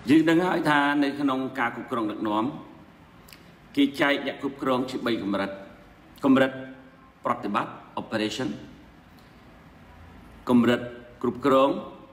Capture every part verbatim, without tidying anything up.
ยืนดังให้ทานในขนมกากุกรองดักน้อมกิจใจอยากกุกรองชิบใบกำรัดกำรัดปฏิบัติ operation กำรัดกุกรอง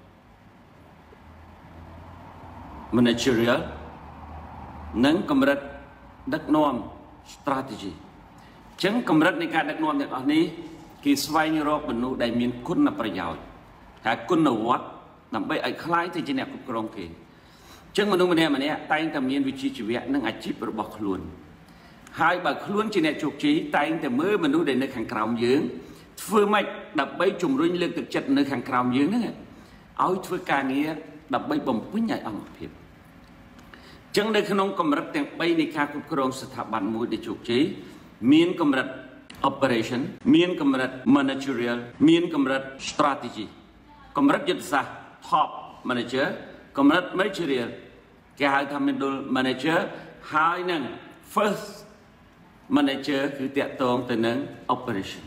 managerial นั่งกำรัดดักน้อม strategy จึงกำรัดในการดักน้อมอย่างนี้กิจวัยนิโรธบรรลุได้มีคุณประโยชน์แต่คุณวัดนำไปไอ้คล้ายที่จะเนี่ยกุกรองเก่งจึงมนุษย์มันเนี่ยมันเนี่ยแต่งแต่มีวิจิตรชีวิตนั่งอาชีพระบบขลุ่นหายแบบขลุ่นจีเนี่ยจุกจีแต่งแต่เมื่อมนุษย์ได้ในขังกราวยืงฟื้นไม่ดับใบจุ่มรุ่งเรื่องตึกจัดในขังกราวยืงนั่นเอาฟื้นการนี้ดับใบบ่มพุ่งใหญ่อ่างเพียบจึงในขนมกำลังแต่งใบในการกุกรองสถาบันมูลได้จุกจีมีนกำลัง operation มีนกำลัง managerial มีนกำลัง strategy กำลังยุทธศาสตร์ top manager กำลัง managerial แกหาทำเป็นดู manager หายนั่ง first manager คือเตะตรงแต่นั่ง operation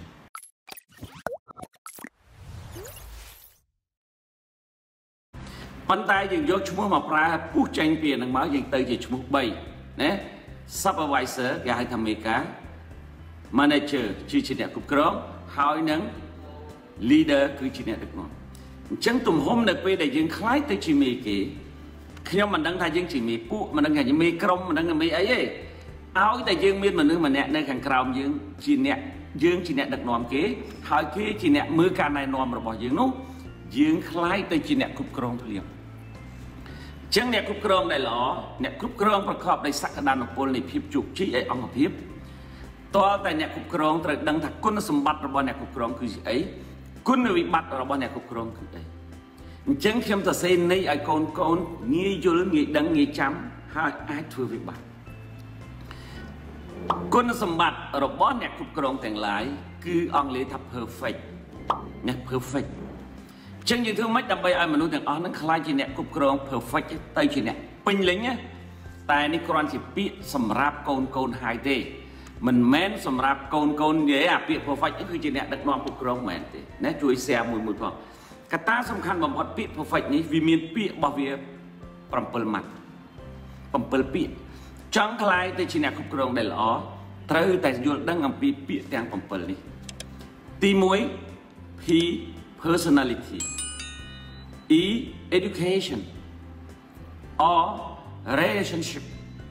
ปัญไตยังยกชั่วโมงมาปลาผู้ใจเปลี่ยนหนังม้ายังเตยจะชั่วโมงใบนะ supervisor แกหาทำเมกา manager ชื่อชินเนี่ยกุกรองหายนั่ง leader คือชินเนี่ยเด็กน้อยจังตุ่มหอมในปีได้ยังคล้ายตัวชิมีกีขยมมันดังไทยยังชิมีปุ๊มันดังไงยังมีกรมมันดังไงมีไอ้เอาแต่ยังมีมันนึกมันเนี่ยในขังกราวยังชินเนี่ยยังชินเนี่ยดักนอมกีหายกีชินเนี่ยมือการในนอมระบอบยังนู้ยังคล้ายตัวชินเนี่ยคุบกรองเปลี่ยนจังเนี่ยคุบกรองได้หรอเนี่ยคุบกรองประกอบในสักดานของปนในพิบจุกชี้ไอ้องพิบตัวแต่เนี่ยคุบกรองแต่ดังถักคุณสมบัติระบอบเนี่ยคุบกรองคือไอ้คุณวิบัติระบอบเนี่ยคุบกรองคือไอ้จังเข้มตัวเส้นในไอ้โกนโกนงี้ยุลงี้ดังงี้จำหาไอ้ทัววิบัติคุณสมบัติระบอบเนี่ยคุบกรองแต่งหลายคืออังเลทับ perfect เนี่ย perfect จังยังถือไม่จำเป็นไอ้มนุษย์อย่างอ๋อนั่นคล้ายจีเนี่ยคุบกรอง perfect ไตจีเนี่ยเป็นเลยเนี่ยแต่ในกรณีปีสำหรับโกนโกนไฮเดย์มันแม้นสำหรับโกนโกนเยอะปี perfect ก็คือจีเนี่ยดักนอนคุบกรองแม้นตีเนี่ยช่วยแซมมือมือพอกระตาสำคัญบางคนปี perfect นี้วิมีนปีบาเวียปรำเปิลมัดปรำเปิลปีจังคล้ายแต่จีเนี่ยคุบกรองได้หรอเธอแต่ยุดดังอัมปีปีแต่งปรำเปิลนี้ตีมวย P personality E education or relationship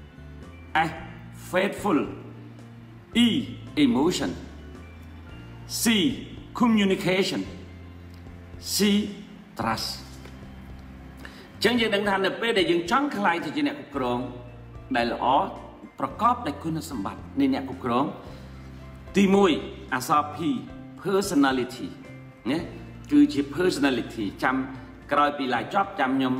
F faithful E emotion C communication C trust จังยังดังทันในเป้ได้ยังจังคลายที่จะเนี่ยกุกรองได้หรอประกอบได้คุณสมบัติในเนี่ยกุกรองที่มวยอาซาพี personality เนี่ยคือชี personality จำกลายปีหลายจอบจำยม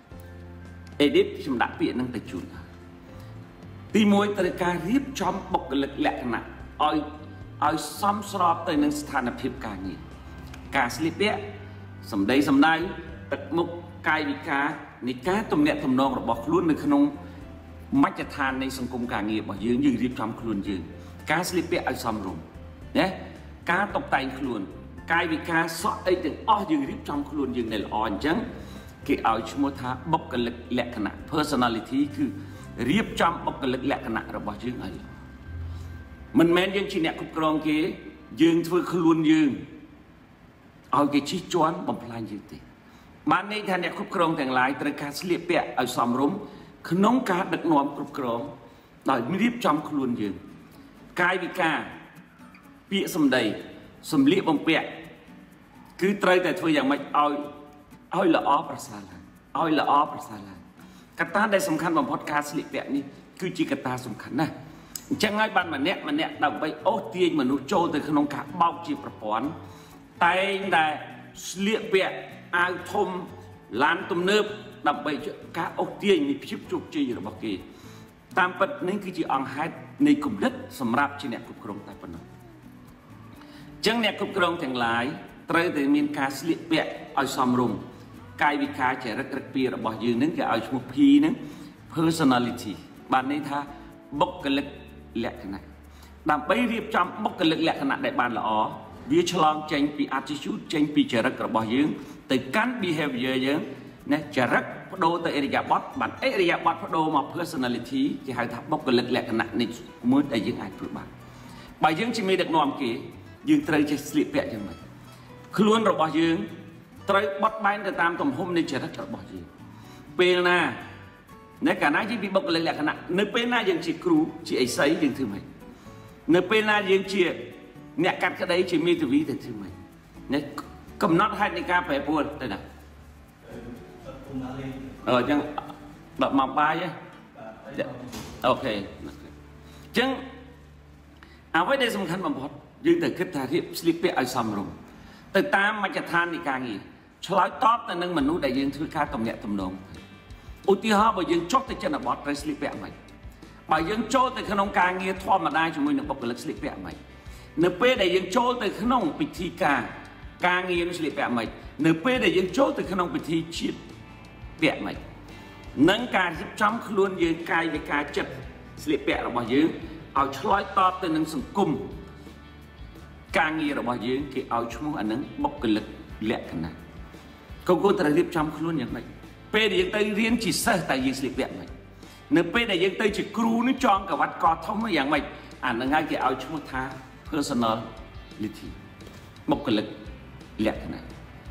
edit ชมดักเปลี่ยนนั่งแต่จุนที่มวยตระการรีบจอมปกเล็กแหลกนะเอาเอาซ้ำสอบตัวหนึ่งสถานภาพการนี้การสลิปเปี้ยสำได้สำได้ตัดมุกกายวิกาในการตรงเนี้ยทำนองระบบล้วนในขนมมัจจทานในสังคมการเงียบยืนยืนรีบจำคลุนยืนการสลิปเปี้ยเอาซ้ำลงเนี่ยการตกแต่งคลุนกายวิกาสอดไอ้ถึงอ้อยืนรีบจำคลุนยืนในละอ่อนจังคือเอาชโมธาบกเล็กแหลกขณะ personality คือเรียบจำบกเล็กแหลกขณะระบบยืนไอ้มันแม้ยังชีเนี่ยคุกกรองกี้ยืนทวีคลุนยืนเอาแกชี้จวนบำพลายยืนตีบ้านนี้ท่านเนี่ยคุกกรองแต่งหลายตระการเสลียเปียเอาสอมรุมขนมการดักนอมคุกกรองโดยไม่รีบจำคลุนยืนกายวิกาเปียสมใดสมเลียบำเปียคือไตรแต่ทวีอย่างไม่เอาเอาละอ้อประสาลเอาละอ้อประสาลกตาได้สำคัญบางพอดการสลีเปียนี่คือจีกตาสำคัญนะจังไงบ้านมันเนี้ยมันเนี้ยเราไปโอ้เตียงมนุษย์โจแต่ขนมขาเบาจีประปอนแต่แต่เลี้ยเปียอาทมลานตุ่มเนิบเราไปการโอ้เตียงมีพิบจุกจีอยู่ระบบกีตามปัจนี้คือจีอังไฮในกลุ่มเล็กสำหรับจีเนี้ยกุกรงแต่ปนจังเนี้ยกุกรงทั้งหลายเตยแต่มีการเลี้ยเปียเอาซอมรุมกายวิคาเจริญกระเปียระบบยืนนั้นก็เอาชมุพีนั้น personality บ้านนี้ท่าบกเล็กแหลกขนาดดำไปเรียบจำบกเล็กแหลกขนาดได้บานละอ๋อวิชลองเจงปี attitude เจงปีเจริญกระบอกยืนแต่การ behavior ยืนเนี่ยเจริญโดแต่เอริยาบอสบัตเอริยาบอสโดมา personality ที่หายทับบอกกันเล็กๆกันหนักในมือแต่ยังไงปลุกบ้างใบยังจะมีเด็กนอมกี่ยืนเตยจะสลิปเปียยังไงคือล้วนระบายยืนเตยบอสใบแต่ตามตรงห่มในเจริญระบายยืนเปลน่ะในการนั้นที่มีบอกกันเล็กๆกันหนักในเปลน่ะยังจีครูจีไอไซยังถือไหมในเปลน่ะยังจีเนี่ยการกระไดจีมีตัววิแต่ถือไหมเนี่ยกำนัดให้ในการไปปวดได้นะเออจังแบบมาปลายโอเคจังเอาไว้ได้สำคัญบางพอดยืนแต่คิดท่าที่สลิปเปียไอซัมรุมแต่ตามมันจะทานในการงี้ฉลายตอบแต่หนึ่งมนุษย์ได้ยืนถือค่าตำแหน่งตำนงอุติฮาบ่ยืนจดแต่เจนบอดไปสลิปเปียใหม่บ่ยืนโจแต่ขนมการงี้ทอดมาได้ช่วยหนึ่งบอกกันสลิปเปียใหม่เนื้อเป้ได้ยืนโจแต่ขนมปิธีการการงี้สลิปเปียใหม่เนื้อเป้ได้ยืนโจแต่ขนมปิธีชีดเปียใหม่นังการที่จำขลุ่นยืนกายวิการจัดสลิปเปียเราบ่ยืนเอาฉลายตอบแต่หนึ่งสังคมการงี้เราบ่ยืนคือเอาชั่วโมงอันนั้นบอกกันเลยแหลกกันนะเขาก็ตระหนักจำขลุ่นอย่างไรเป้ได้ยังเตยเรียนจิตเสแต่ยืนสลิปเปียใหม่เนื้อเป้ได้ยังเตยจิตครูนึกจองกับวัดกอท่องไม่อย่างไรอ่านง่ายคือเอาชั่วโมงท้า personality บอกกันเลยแหลกกันนะ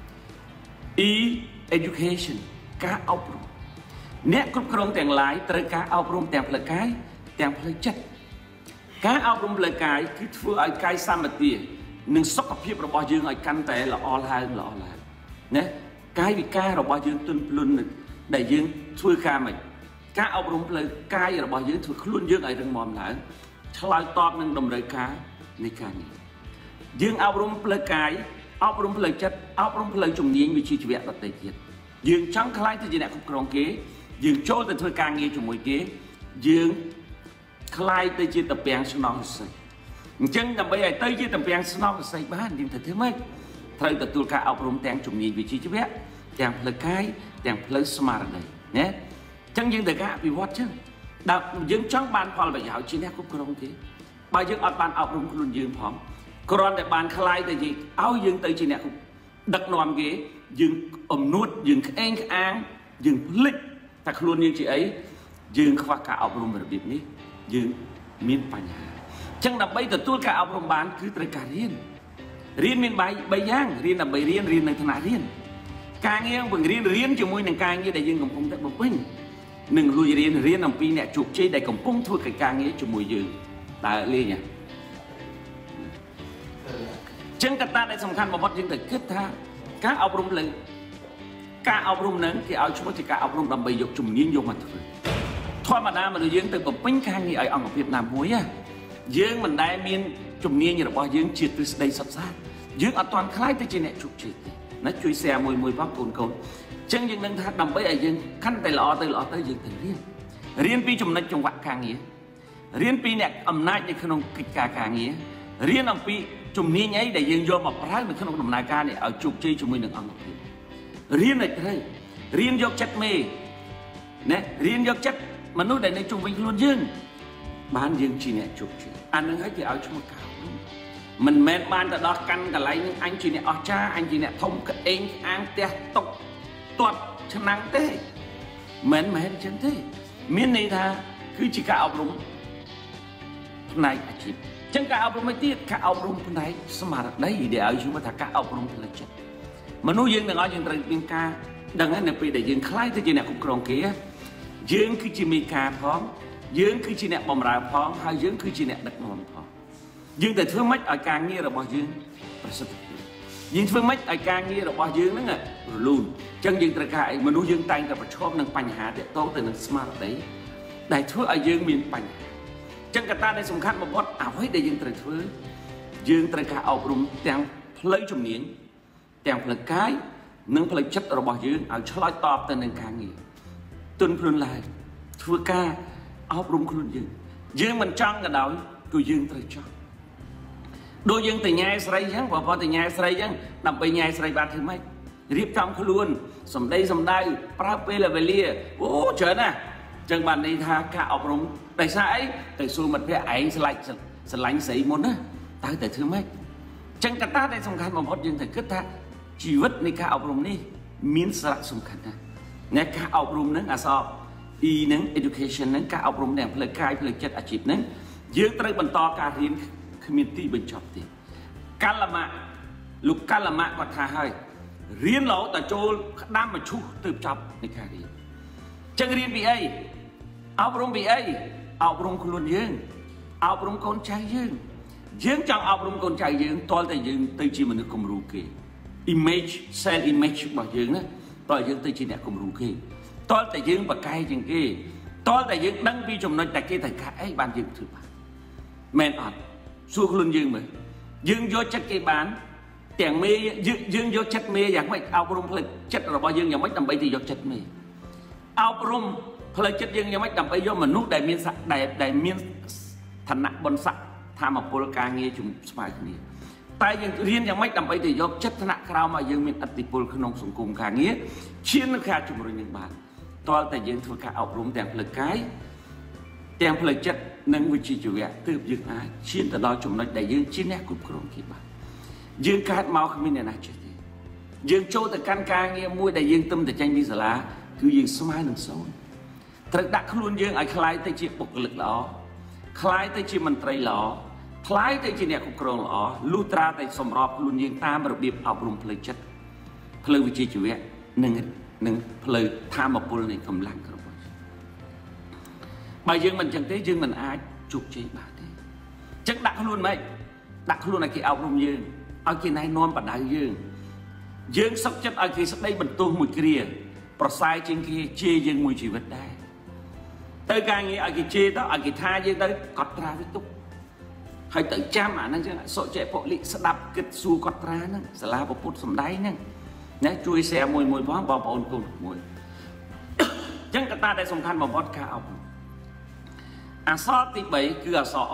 e education การเอาปรุงเนี่ยกรุ๊ปกรองแต่งหลายตระการเอาปรุงแต่งเพลกายแต่งเพลจัดการเอาปรุงเพลกายคือធ្វើឲ្យកាយសម្បទានិងសុខភាពរបស់យើងឲ្យកាន់តែល្អឡើងល្អឡើងណាកាយវិការរបស់យើងទន់ភ្លន់ដែលយើងធ្វើការមិនការអប់រំផ្លូវកាយរបស់យើងធ្វើខ្លួនយើងឲ្យរឹងមាំឡើងឆ្លើយតបនឹងតម្រូវការនៃការនេះយើងអប់រំផ្លូវកាយអប់រំផ្លូវចិត្តអប់រំផ្លូវជំនាញវិជ្ជាជីវៈដទៃទៀតយើងចង់ខ្លាយទៅជាអ្នកគ្រប់គ្រងគេយើងចូលទៅធ្វើការងារជាមួយគេយើងខ្លាយទៅជាតពាំងស្នងស័យអញ្ចឹងដើម្បីឲ្យទៅជាតពាំងស្នងស័យបានយើងត្រូវធ្វើម៉េចត្រូវទទួលការអប់រំទាំងជំនាញវិជ្ជាជីវៈទាំងផ្លូវកាយទាំងផ្លូវស្មារតីណាអញ្ចឹងយើងត្រូវការអភិវឌ្ឍចឹងដល់យើងចង់បានផលប្រយោជន៍ជាអ្នកគ្រប់គ្រងគេបើយើងអត់បានអប់រំខ្លួនយើងផងគ្រាន់តែបានខ្លាយទៅជាឲ្យយើងទៅជាអ្នកដឹកនាំគេយើងអំនួតយើងក្អេងក្អាងយើងភ្លេចតែខ្លួនយើងជាអីយើងខ្វះការអប់រំរបៀបនេះយើងមានបញ្ហាអញ្ចឹងដើម្បីទទួលការអប់រំបានគឺត្រូវការរៀនរៀនមានបីបីយ៉ាងរៀនដើម្បីរៀនរៀននៅថ្នាក់រៀនការងារបង្រៀនរៀនជាមួយនឹងការងារដែលយើងកំពុងតែបំពេញនឹងលួចរៀនរៀនអំពីអ្នកជោគជ័យដែលកំពុងធ្វើកិច្ចការងារជាមួយយើងតើលេងហ៎ចឹងកត្តាដែលសំខាន់បំផុតយើងត្រូវគិតថាការអប់រំលើការអប់រំនឹងគេឲ្យឈ្មោះជាការអប់រំដើម្បីយកជំនាញយកមកធ្វើធម្មតាមនុស្សយើងទៅបំពេញការងារឲ្យអង្គភាពណាមួយយើងមិនដែលមានជំនាញរបស់យើងជាទ្រឹស្ដីសុទ្ធសាធយើងអត់ទាន់ខ្លាយទៅជាអ្នកជោគជ័យទេណាជួយ share មួយមួយផងកូនកូនចឹងយើងនឹងថាដើម្បីឲ្យយើងកាន់តែល្អទៅល្អទៅយើងត្រូវរៀនរៀនពីចំណុចចង្វាក់ការងាររៀនពីអ្នកអំណាចនៅក្នុងកិច្ចការការងាររៀនអំពីជំនាញអីដែលយើងយកមកប្រើនៅក្នុងដំណើរការនេះឲ្យជោគជ័យជាមួយនឹងអង្គភាពរៀនឲ្យត្រូវរៀនយកចិត្តមេណារៀនយកចិត្តមនុស្សដែលនៅជុំវិញខ្លួនយើងបានយើងជាអ្នកជោគជ័យអានឹងឲ្យគេឲ្យឈ្មោះកៅមិនមែនបានទៅដល់កាន់កន្លែងអញជាអ្នកអស្ចារ្យអញជាអ្នកធំក្អេងអាងផ្ទះតុកទាត់ឆ្នាំងទេមិនមែនចឹងទេមានន័យថាគឺជាការអប់រំផ្នែកអាជីពចឹងការអប់រំមួយទៀតការអប់រំផ្នែកស្មារតីដែលឲ្យឈ្មោះថាការអប់រំផ្លូវចិត្តមនុស្សយើងទាំងអស់យើងត្រូវមានការដឹងហើយនៅពេលដែលយើងខ្លាយទៅជាអ្នកគ្រប់គ្រងគេយើងគឺជាមេការផងយើងគឺជាអ្នកបម្រើផងហើយយើងគឺជាអ្នកដឹកនាំផងយើងតែធ្វើម៉េចឲ្យការងាររបស់យើងប្រសិទ្ធភាពយើងធ្វើម៉េចឲ្យការងាររបស់យើងហ្នឹងរលូនអញ្ចឹងយើងត្រូវការឲ្យមនុស្សយើងតែងតែប្រឈមនឹងបញ្ហាទាក់ទងទៅនឹងស្មារតីដែលធ្វើឲ្យយើងមានបញ្ហាអញ្ចឹងកត្តាដែលសំខាន់បំផុតអ្វីដែលយើងត្រូវធ្វើយើងត្រូវការអប់រំទាំងផ្លូវជំនាញទាំងផ្លូវកាយនិងផ្លូវចិត្តរបស់យើងឲ្យឆ្លើយតបទៅនឹងការងារទន់ភ្លន់ឡើងធ្វើការអប់រំខ្លួនយើងយើងមិនចង់ក៏ដោយគឺយើងត្រូវចង់ដូចយើងទៅញ៉ែស្រីអញ្ចឹងបើបើទៅញ៉ែស្រីអញ្ចឹងដើម្បីញ៉ែស្រីបានធ្វើម៉េចរៀបចំខ្លួនសម្ដីសម្ដៅប្រើពេលវេលាអូច្រើនណាស់អញ្ចឹងបានន័យថាការអប់រំដោយសារអីទៅសួរមិត្តភក្តិឯងស្លាច់ស្រឡាញ់ស្រីមុនណាតើទៅធ្វើម៉េចអញ្ចឹងកត្តាដែលសំខាន់បំផុតយើងត្រូវគិតថាជីវិតនៃការអប់រំនេះមានសារៈសំខាន់ណាស់เนี่ยการอบรมนั้นอาสอบอีนั้น education นั้นการอบรมแดงเพลกายเพลจัดอาชีพนั้นยืดตรึกบรรทอการเรียน community บรรจบตีการละมาลูกการละมาก็ท่าให้เรียนเหล่าแต่โจด้ามมาชูตืบจับในการเรียนจังเรียนบีไออบรมบีไออบรมคนยืงอบรมคนใจยืงยืงจังอบรมคนใจยืงตอนแต่ยืงตีจีมันนึกคมรู้เก image self image บอกยืงนะตอนยืงตีจีเนี่ยคมรู้เกตอนแต่ยืงปากไก่จังเกตอนแต่ยืงดังปีจมน้อยแต่เกแต่ขายบ้านยืงถือบ้านแม่นอัดสู้คนยืงไหมยืงโยจัดเกบ้านแต่งเมย์ยืงโยจัดเมย์อย่างไม่อบรมผลิตจัดเราบอกยืงอย่างไม่จำเป็นที่โยจัดเมย์อบรมผลิตจัดยืงยังไม่จำเป็นโยมนุษย์ได้มีสักได้ได้มีฐานะบนสักทำมาโปรการเงี้ยจุ่มสบายคนนี้แต่ยังเรียนยังไม่จำเป็นที่โยจัดฐานะคราวมายังมีอติปุลขนมสงกุมขางเงี้ยเชี่ยนขาจุ่มเรียนยังบานตอนแต่ยังทุกการอบรมแต่งผลิตกายแต่งผลิตจัดนั่งวิจิตรจุเวะตืบยังอาเชี่ยนแต่เราจุ่มน้อยได้ยังชิ้นแรกกลุ่มโครงคิดบ้านยังการเมาขมิ้นเนี่ยนะจุดนี้ยังโจแต่การการเงี้ยมวยได้ยังตึมแต่ใจมีสาระคือยังสมัยหนึ่งโซนตระดักขลุ่นยังไอ้คล้ายแต่จีปกหลึกหล่อคล้ายแต่จีมันไตรหล่อคล้ายแต่จีเนี่ยกุกรงหล่อลูตราแต่สมรอบขลุ่นยังตามระเบียบอบรมเพลจัดเพลวิจิตรจุเวะหนึ่งหนึ่งเพลทามาปุลในกำลังกระบวนบางยังมันจังได้ยังมันอาจจุกใจบาดได้จังดักขลุ่นไหมดักขลุ่นไอ้กี่อบรมยังเอากี่นายนอนปัดได้ยังยังสักจัดไอ้กี่สักได้บรรทุกมือเกลียประสายจริงกี่เจยังมวยชีวิตได้แต่การงี้ไอ้กี่เจต้องไอ้กี่ท่ายังได้กอดตราวิตุกให้ตื่นจำอ่ะนั่นใช่ไหมโซเจพอลิสดับกิดสู่กอดตรานั่นสลาปพุทธสมได้นั่นนะช่วยแซมมวยมวยพร้อมบอลบอลกูมวยจังกตาได้สำคัญมาบอสข้าวอาซอติใบคืออาซอ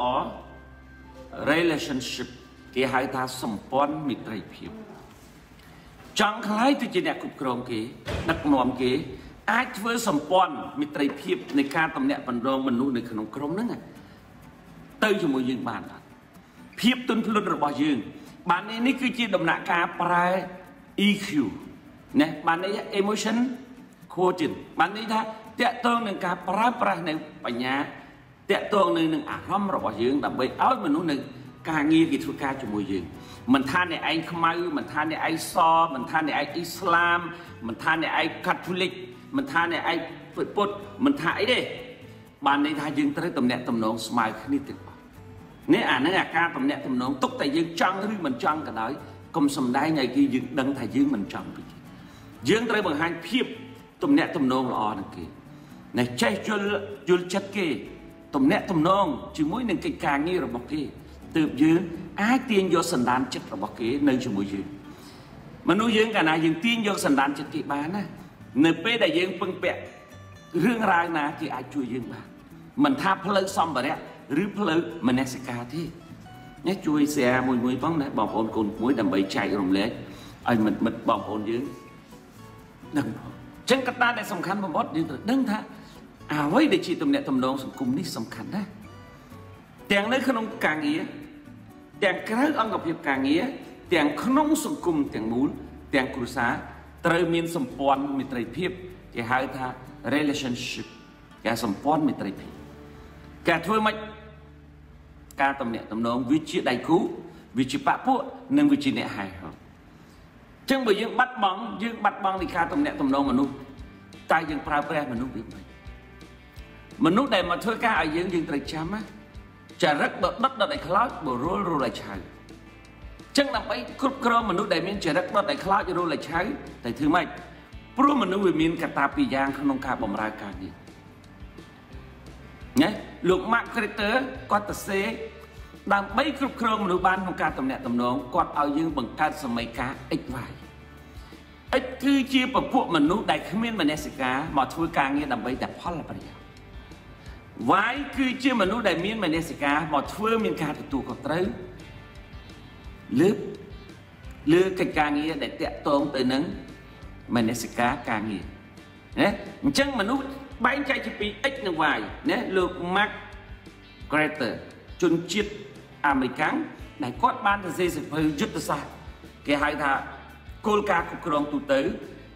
relationship ที่ให้ท่าสมปนมิตรผิวจังคล้ายที่จีเนี่ยกุกรองเก๋นักนอมเก๋อาจเพื่อสมปนมิตรผิวในการตำแหน่งบรรดองมนุษย์ในขนมกรมนั่นไงเตยจมูกยืงบานเพียบตุนพลุนระบายยืงบานนี้นี่คือจีดำหนักการปลาย อี คิว เนี่ยบานนี้ emotion quotient บานนี้ถ้าเตะตัวหนึ่งการปลายปลายในปัญญาเตะตัวหนึ่งหนึ่งอารมณ์ระบายยืงแต่ใบเอามนุษย์หนึ่งการงี้กิจการจมูกยืงมันท่านในไอ้ขมายมันท่านในไอ้ซอมันท่านในไอ้อิสลามมันท่านในไอ้คาทอลิกมันท่านในไอ้พุทธมันท่านไอ้เด้บานในท่ายืงตระตำแหน่งตำแหน่งสมัยขึ้นนิดติดเนี่ยอ่านในอาการตำแหน่งตำแหน่งตุกแต่ยืงจังหรือมันจังกันได้กรมสมได้ไงกี่ยืงดังท่ายืงมันจังไปยืงตระบางหันเพียบตำแหน่งตำแหน่งละอ่อนกี่ในใจจุลจุลชัดกี่ตำแหน่งตำแหน่งจึงมุ่งหนึ่งกิจการงี้เราบอกกี่ตืบยืงอาเตียนโยสันดานจัดระบบเก๋ในชั่วโมงยืงมนุษย์ยืงกันนะยังเตียนโยสันดานจัดกี่บ้านนะในเป้ได้ยืงปึงเปะเรื่องรายนะที่อาจช่วยยืงบ้านมันท่าเพลิงซ้ำแบบนี้หรือเพลิงมันเนสกาที่เนี่ยช่วยเสียมวยมวยป้องนะบอกคนคนมวยดำใบใจรวมเล็กไอ้มันมันบอกคนยืงดังจังกตาได้สำคัญมาบดยืงดังท่าอาไว้ได้ชีตำแหน่งตำแหน่งสังคมนี่สำคัญนะแต่ในขนมกางเงี้ยแต่งกระอังกับเพียบกางเงี้ยแต่งขนมสังคมแต่งมูลแต่งครูสาเตรียมมีสมปอนมีไตรเพียบที่หายท่า relationship แกสมปอนมีไตรเพียบแกช่วยมาการตำแหน่งตำแหน่งวิจิตรได้คู่วิจิปะพวกหนึ่งวิจิเนี่ยหายเขาจึงไปยังบัดบังยังบัดบังในการตำแหน่งตำแหน่งมนุษย์ตายยังปราบแปรมนุษย์ไปมนุษย์ได้มาช่วยการอายุยังไตรจำมั้ยจะรักดดดดได้คลาดบ่รู้รู้อะไรใช่จังนำไปครบครองมนุษย์ได้มีจะรักดดได้คลาดจะรู้อะไรใช่แต่ถือไม่เพราะมนุษย์มีกตาปียางขนมการบ่มรายการนี้ไงลูกมาร์กเตอร์ก็ตัดเซดังไปครบครองมนุษย์บ้านของการตำแหน่งตำแหน่งก็เอายืงบังการสมัยกาเอ็กไวเอ็กคือเชี่ยประพวกมนุษย์ได้ขมิ้นมาเนสกาหมอช่วยการเงี้ยดังไปแต่พ่อละประเดี๋ยวไว้คือเชื่อมนุษย์ได้มีนมาเนสกาหมดเฟื่องมีการตัวกับเตยลึกลึกกิจการนี้ได้เตะตรงตัวนั้นมาเนสกาการนี้เนี่ยจังมนุษย์ใบใจจะปีเอ็กหนึ่งวัยเนี่ยลูกมาร์กเกรเตอร์จนจิตอเมริกันได้กอดบ้านจะเสียสิบยุทธศาสตร์แกให้ท่าโกลกาคุกรองตัวเตย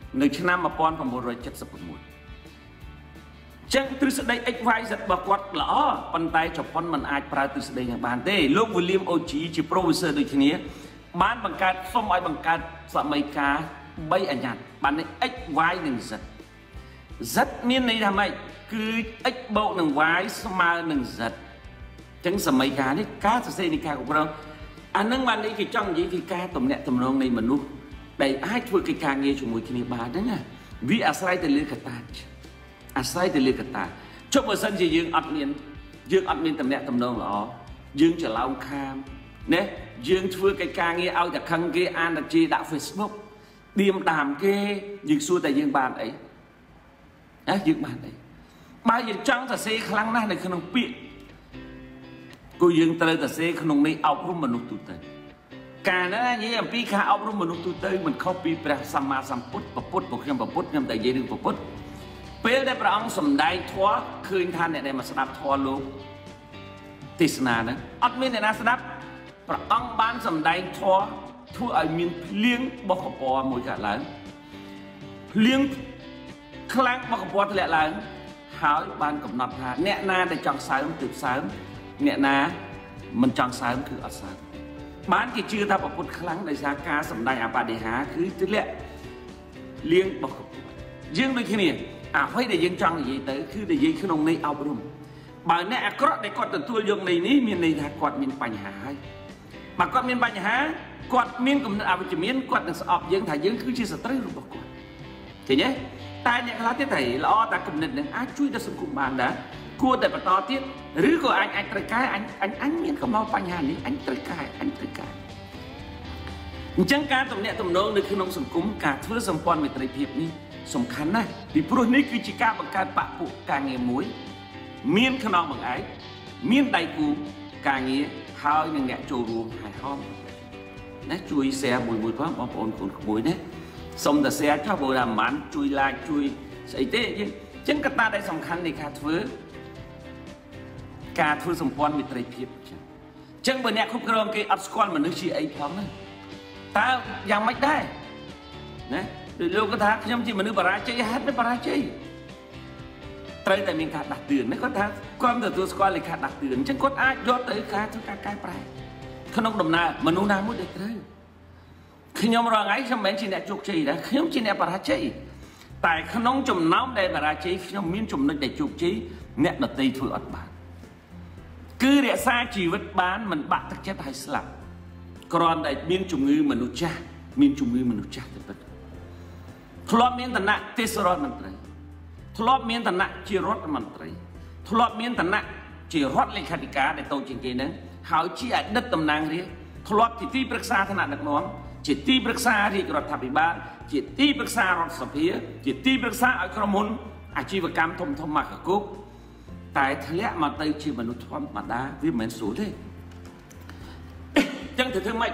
ในชั้นมาปอนประมวลรอยจัดสปมุดจังทฤษฎี x y z บกวัดหล่อปันไตจบปอนมันอาจปลายทฤษฎีอย่างบานเต้ลูกวิลเลียมโอจีจีโปรเฟสเซอร์โดยทีนี้บ้านบังการส้มอ้อยบังการสมัยกาใบอัญญาบ้านใน x y หนึ่ง z z มีในทำไมคือ x บวกหนึ่ง y สมาหนึ่ง z จังสมัยกานี่การศึกษาในการของเราอันนั้นวันนี้คือจ้องยี่คือการตรงเนี้ยตรงน้องในมนุษย์ได้ให้ช่วยกิจการเงี้ยช่วยทีนี้บ้านนั่นไงวิอาศัยแต่เลือกตาอาศัยแต่เลือกตาชอบเมื่อสันจะยืงอัดเมียนยืงอัดเมียนตำแหน่งตำแหน่งหรอยืงจะเล่าคามเนี่ยยืงช่วยกิจการเงี้ยเอาจากคังเกอันดับจีด่าเฟซบุ๊กเดียมตามเกยืงสู้แต่ยืงบานไอ้นะยืงบานไอ้บางอย่างจังแต่เสียครั้งหน้าในขนมปีกูยืงเตยแต่เสียขนมนี้เอารุ่มมนุษย์ตุเตยการนั้นยี่ยมปีข้าเอารุ่มมนุษย์ตุเตยมันเข้าปีแปลสัมมาสัมพุทธปพุทธปกยังปพุทธยังแต่ยืงปพุทธเพื่อได้พระองค์สมได้ทั่วคืนท่านเนี่ยได้มาสนับทั่วโลกติสนานะอัดมีเนี่ยนะสนับพระองค์บ้านสมได้ทั่วทั่วไอ้มีเลี้ยงบกปอมวยกันหลังเลี้ยงครั้งบกปอทะเลหลังหาบ้านกับนับหาเนี่ยนาได้จังสายมันติดสายเนี่ยนามันจังสายมันคืออัศจรรย์บ้านกี่ชื่อถ้าประพุทธครั้งในสาขาสมได้อาปาเดหาคือจุดเละเลี้ยงบกปอยื่งโดยที่นี่อ่ะให้ได้ยิงจังอย่างนี้แต่คือได้ยิงขนมในเอารุ่มบางเนี่ยก็ได้กอดตัวตัวยงในนี้มีในทางกอดมีปัญหาบางกอดมีปัญหากอดมีกับอาวิจมีนกอดสอบยิงถ่ายยิงคือชีสตรีรูปกอดทีนี้แต่เนี่ยเขาที่ไหนล้อแต่กำเนิดหนึ่งอาช่วยจะสังคมบางนะกลัวแต่ประตอที่หรือก็อันอันตรายอันอันอันมีกับเราปัญหานี้อันตรายอันตรายจังการตรงเนี้ยตรงโน้นในขนมสังคมการเพื่อสัมพันธ์มิตรภาพนี้สำคัญนะดิพรุ่นี้คือจิกาบังการปะปุการเงียมวยเมียนขนมบางไอ้เมียนไตกูการเงียหายหนึ่งแง่โจรูหายห้องนะช่วยแซ่บุยบุยพร้อมบางคนคนบุยเนี่ยสมแต่แซ่ชอบโบราณมันช่วยลายช่วยใส่เต้ยังจังกตาได้สำคัญในการเพื่อการเพื่อสัมพันธ์มิตรภาพจังบนเนี่ยคุกครองกี่อัศกรมันนึกชีไอ้พร้อมนะแต่ยังไม่ได้นะโลกธาตุขยมจีมันนึกปราชัยฮัทไม่ปราชัยไตรแต่มีการดักเตือนนี่ก็ท่าความแต่ตัวสกอลเลยการดักเตือนฉันกดอาโยนtớiการทุกการกายไปขนมดมนามนุษย์นามุดเด็กเลยขยมรองไอ้ขยมเป็นจีเนจุกจีนะขยมจีเนปราชัยแต่ขนมจุ่มน้ำได้ปราชัยขยมมิ้นจุ่มนึกได้จุกจีเนี่ยดัดตีถืออัดบานคือเรียกซาชีวิตบ้านมันบักตักเจ็ดไฮสลับกรอนได้มิ้นจุ่มงือมนุษย์จ้ามิ้นจุ่มงือมนุษย์จ้าแต่เป็นทลอบเมียนตนะเทศรอดมันตรีทลอบเมียนตนะจีรอดมันตรีทลอบเมียนตนะจีรอดเลขาธิการในโตจริงๆนั้นเขาจีอัดดัดตำนานเรียทลอบจิตที่ปรึกษาถนัดนักน้องจิตที่ปรึกษาที่รัฐบาลจิตที่ปรึกษารัฐสภาจิตที่ปรึกษาอัครมุนอาชีวกรรมทมทมมากกุ๊กแต่ทะเลมาเตยชีมนุษย์ธรรมดาวิเหมือนสูเลยจังถือถึงไหม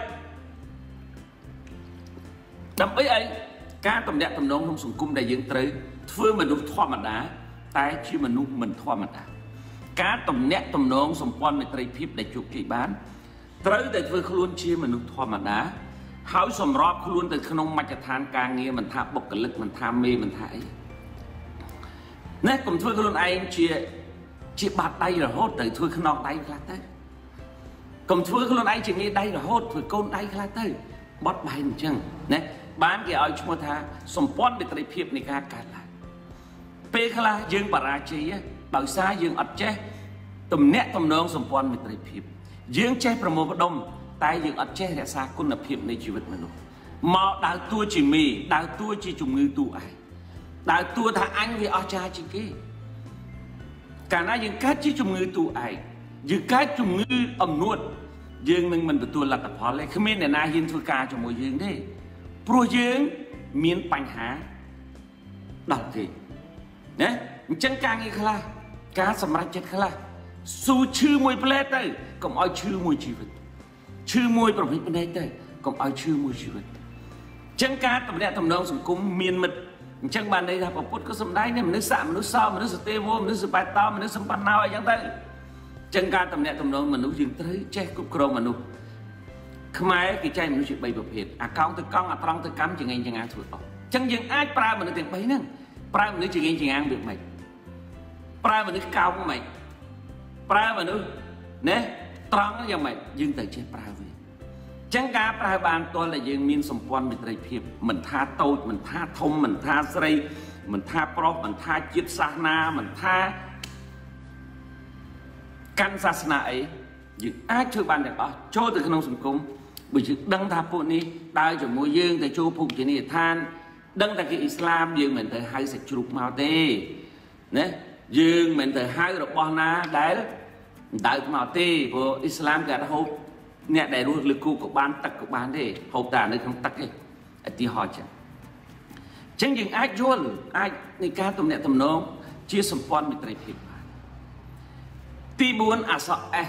ดำไอ้ไอ้การตำแหน่งตำแหน่งของสังคมได้ยังเตยเพื่อมนุษย์ธรรมดาแต่ชีมนุษย์มันธรรมดาการตำแหน่งตำแหน่งสมพรในไตรพิบได้จุกจีบ้านเตยแต่เพื่อขลุ่นชีมนุษย์ธรรมดาเขาสมรอบขลุ่นแต่ขนมมาจากทานกลางเงี้ยมันทาบกกลึกมันทาเมมันทายเนี่ยผมช่วยขลุ่นไอ้เชียชีบาดได้หรอโหดแต่ช่วยขนมได้คลาดได้ผมช่วยขลุ่นไอ้ชีนี้ได้หรอโหดช่วยโกนได้คลาดได้บดใบหนึ่งจังเนี่ยบ้านกี่เอาชั่วท่าสมพรในไตรพิบในการการละเปคลายืงปราชียบ่าวซ้ายยืงอัดเจตุ่มเนะตุ่มน้องสมพรในไตรพิบยืงเจประโมกดมตายยืงอัดเจรักษาคุณภาพในชีวิตมนุษย์มาดาวตัวจีมีดาวตัวจีจุ่มมือตัวไอดาวตัวท่าอันวิอาชาจริงกี้การนั้นยืงกัดจีจุ่มมือตัวไอยืงกัดจุ่มมืออมนวดยืงหนึ่งมันเป็นตัวหลักแต่พอเลยคือเมื่อเนี่ยนายยืนทุกการจุ่มมือยืงได้โปรยืงมีนปัญหาดักทีเนี่ยจังการอีกละการสำรัจเจ็ดละสู้ชื่อมวยเพลย์ได้ก็เอาชื่อมวยชีวิตชื่อมวยประเภทเป็นได้ก็เอาชื่อมวยชีวิตจังการตำแหน่งตำแหน่งสังคมมีนมันจังบ้านใดทำประพุทธก็สมได้เนี่ยมันนึกสามมันนึกเศร้ามันนึกสเตโวมันนึกสปายตามันนึกสัมปันนาวอะไรอย่างไรจังการตำแหน่งตำแหน่งมนุษย์ยืนเตยแจ้กุบกรมมนุษย์ขมายกิจใจมนุษย์ใบประเภทอ่ะกองตึกกองอ่ะตรองตึกกำจังไงจังไงถูกต้องចឹងយើងអាចប្រើមនុស្សទាំងបីហ្នឹងប្រើមនុស្សជាងជាងាងវាមិនប្រើមនុស្សកោងមិនប្រើមនុស្សណាត្រង់យ៉ាងម៉េចយើងទៅចេះប្រើវាចឹងការប្រើបានតលតែយើងមានសម្ព័ន្ធមិត្តភាពមិនថាតូចមិនថាធំមិនថាស្រីមិនថាប្រុសមិនថាជាតិសាសនាមិនថាកាន់សាសនាអីយើងអាចធ្វើបានទាំងអស់ចូលទៅក្នុងសង្គមបើយើងដឹងថាពួកនេះដើរជាមួយយើងទៅចូលភោជនីយដ្ឋានដឹងតែគេអ៊ីស្លាមយើងមិនទៅហៅសាច់ជ្រូកមកទេណាយើងមិនទៅហៅរបស់ណាដែលដើរមកទេព្រោះអ៊ីស្លាមគេអត់ហូបអ្នកដែលរស់លើគូក៏បានទឹកក៏បានទេហូបតែនៅក្នុងទឹកទេឧទាហរណ៍ចឹងចឹងយើងអាចយល់អាចនៃការទំនាក់ទំនងជាសម្ព័ន្ធមិត្តភាពបានទីបួនអក្សរ S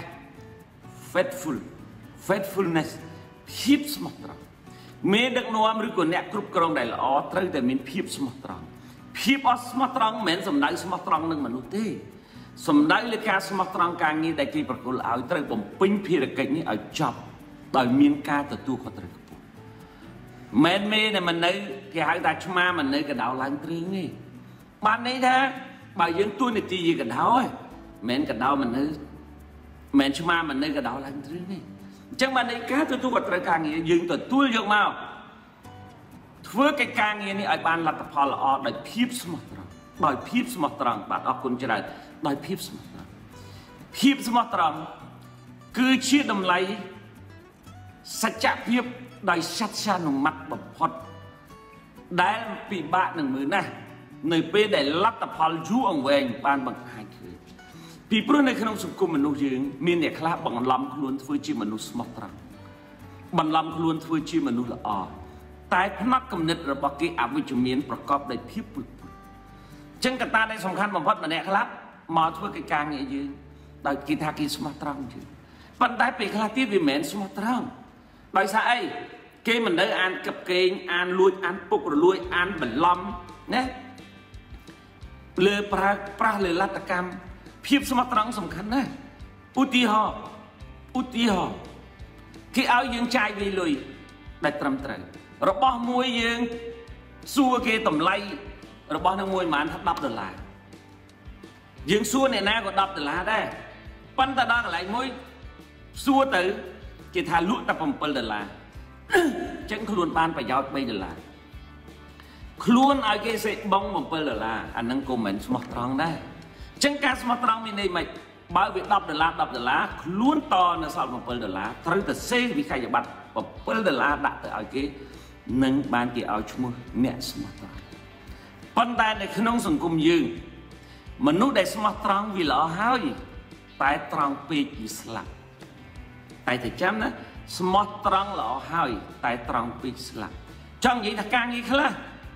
faithful faithfulness ភាពស្មោះត្រង់មេដឹកនាំឬក៏អ្នកគ្រប់គ្រងដែលល្អត្រូវតែមានភាពស្មោះត្រង់ភាពអត់ស្មោះត្រង់មិនមែនសំដៅស្មោះត្រង់នឹងមនុស្សទេសំដៅលើការស្មោះត្រង់ការងារដែលគេប្រគល់ឲ្យត្រូវបំពេញភារកិច្ចនេះឲ្យចប់ដោយមានការទទួលខុសត្រូវខ្ពស់មិនមែនមិននៅគេហៅថាឆ្មាមិននៅកណ្ដោឡើងទ្រឿងទេបានន័យថាបើយើងទួនាទីយើងកណ្ដោហើយមិនមែនកណ្ដោមិននៅមិនឆ្មាមិននៅកណ្ដោឡើងទ្រឿងទេអញ្ចឹងបានន័យការទទួលខុសត្រូវការងារយើងទទួលយកមកធ្វើកិច្ចការងារនេះឲ្យបានលទ្ធផលល្អដោយភាពស្មោះត្រង់ដោយភាពស្មោះត្រង់បាទអរគុណច្រើនដោយភាពស្មោះត្រង់ភាពស្មោះត្រង់គឺជាតម្លៃសច្ចភាពដោយសច្ចានុម័តបំផុតដែលពិបាកនឹងមើលណាស់នៅពេលដែលលទ្ធផលយូរអង្វែងបានបង្ហាញឃើញពីព្រោះនៅក្នុងសង្គមមនុស្សយើងមានអ្នកខ្លះបង្លំខ្លួនធ្វើជាមនុស្សស្មោះត្រង់បន្លំខ្លួនធ្វើជាមនុស្សល្អតែផ្នត់គំនិតរបស់គេអវិជ្ជមានប្រកបដោយភាពពុតពុតចឹងកត្តាដែលសំខាន់បំផុតម្នាក់ខ្លះមកធ្វើកិច្ចការងារយើងដោយគេថាគេស្មោះត្រង់ជាងប៉ុន្តែពេលខ្លះទៀតវាមិនមែនស្មោះត្រង់ដោយសារអីគេមិននៅអានកឹបកេងអានលួចអានពុករលួយអានបន្លំណាលើប្រើប្រាស់លើលទ្ធកម្មភាពស្មោះត្រង់សំខាន់ណាស់ឧទាហរណ៍ឧទាហរណ៍គេឲ្យយើងចាយវាលុយដែលត្រឹមត្រូវរបស់មួយយើងសួរគេតម្លៃរបស់នឹងមួយប្រហែលថាដប់ដុល្លារយើងសួរអ្នកណាក៏ដប់ដុល្លារដែរប៉ុន្តែដល់កន្លែងមួយសួរទៅគេថាលក់តែbảyដុល្លារអញ្ចឹងខ្លួនបានប្រយោជន៍បីដុល្លារខ្លួនឲ្យគេសេបងbảyដុល្លារអាហ្នឹងក៏មិនស្មោះត្រង់ដែរអញ្ចឹងការស្មោះត្រង់មានន័យម៉េចបើវាដប់ដុល្លារដប់ដុល្លារខ្លួនតនៅសល់bảyដុល្លារត្រូវតែសេវិក្កយបត្រbảyដុល្លារដាក់ទៅឲ្យគេនឹងបានគេឲ្យឈ្មោះអ្នកស្មោះត្រង់ប៉ុន្តែនៅក្នុងសង្គមយើងមនុស្សដែលស្មោះត្រង់វាល្អហើយតែត្រង់ពេកវាស្លាប់តែតែចាំណាស្មោះត្រង់ល្អហើយតែត្រង់ពេកស្លាប់ចង់និយាយថាការងារខ្លះ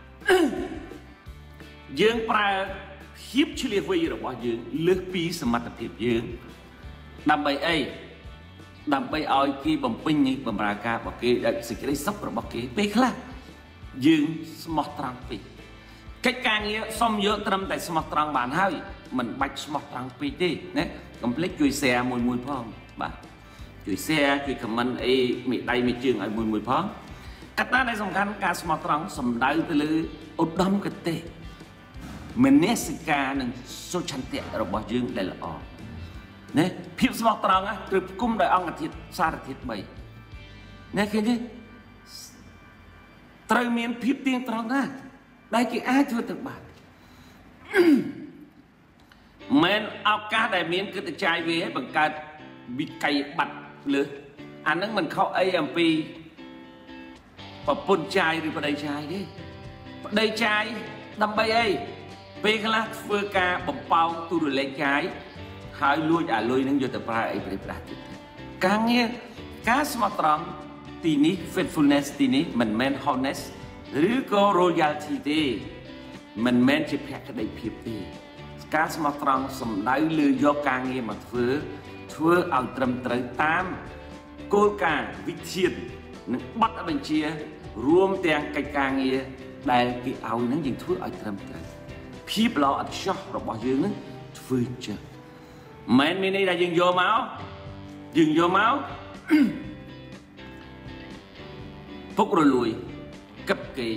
យើងប្រើភាពឆ្លៀសវៃរបស់យើងលើសពីសមត្ថភាពយើងដើម្បីអីដើម្បីឲ្យគេបំពេញនេះបម្រើការរបស់គេដោយសេចក្តីសុខរបស់គេពេលខ្លះយើងស្មោះត្រង់ពេកកិច្ចការងារសុំយកត្រឹមតែស្មោះត្រង់បានហើយមិនបាច់ស្មោះត្រង់ពេកទេណាកុំភ្លេចជួយ share មួយមួយផងបាទជួយ share ជួយ comment អីមេដៃមេជើងឲ្យមួយមួយផងកត្តាដែលសំខាន់ការស្មោះត្រង់សំដៅទៅលើឧត្តមគតិមនសិការនិងសុឆន្ទៈរបស់យើងដែលល្អណាភាពស្មោះត្រង់ត្រូវផ្គុំដោយអង្គធាតុសារធាតុបីណាឃើញទេត្រូវមានភាពទៀងត្រង់ណាស់ដែលគេអាចធ្វើទៅបានមិនឱកាសដែលមានគិតទៅចាយវាឲ្យបង្កើតវិក័យប័ត្រលើអានឹងមិនខុសអីអំពីប្រពន្ធចាយឬប្តីចាយទេប្តីចាយដើម្បីអីពេលខ្លះធ្វើការបំពងទូរលេខចាយហើយលួចអាលុយនឹងយកទៅប្រើអីប្រេះប្រាស់ទៀតការងារការស្មោះត្រង់ទីនេះ faithfulness ទីនេះមិនមែន honest ឬក៏ royalty ទេមិនមែនជាភក្តីភាពទេការស្មោះត្រង់សំដៅលើយកការងារមកធ្វើធ្វើឲ្យត្រឹមត្រូវតាមគោលការណ៍វិធាននិងបទបញ្ជារួមទាំងកិច្ចការងារដែលគេឲ្យនឹងយើងធ្វើឲ្យត្រឹមត្រូវភាពល្អឥតខ្ចោះរបស់យើងនឹងធ្វើចឹងមិនមានន័យថាយើងយកមកយើងយកមកពុករលួយកឹបកេង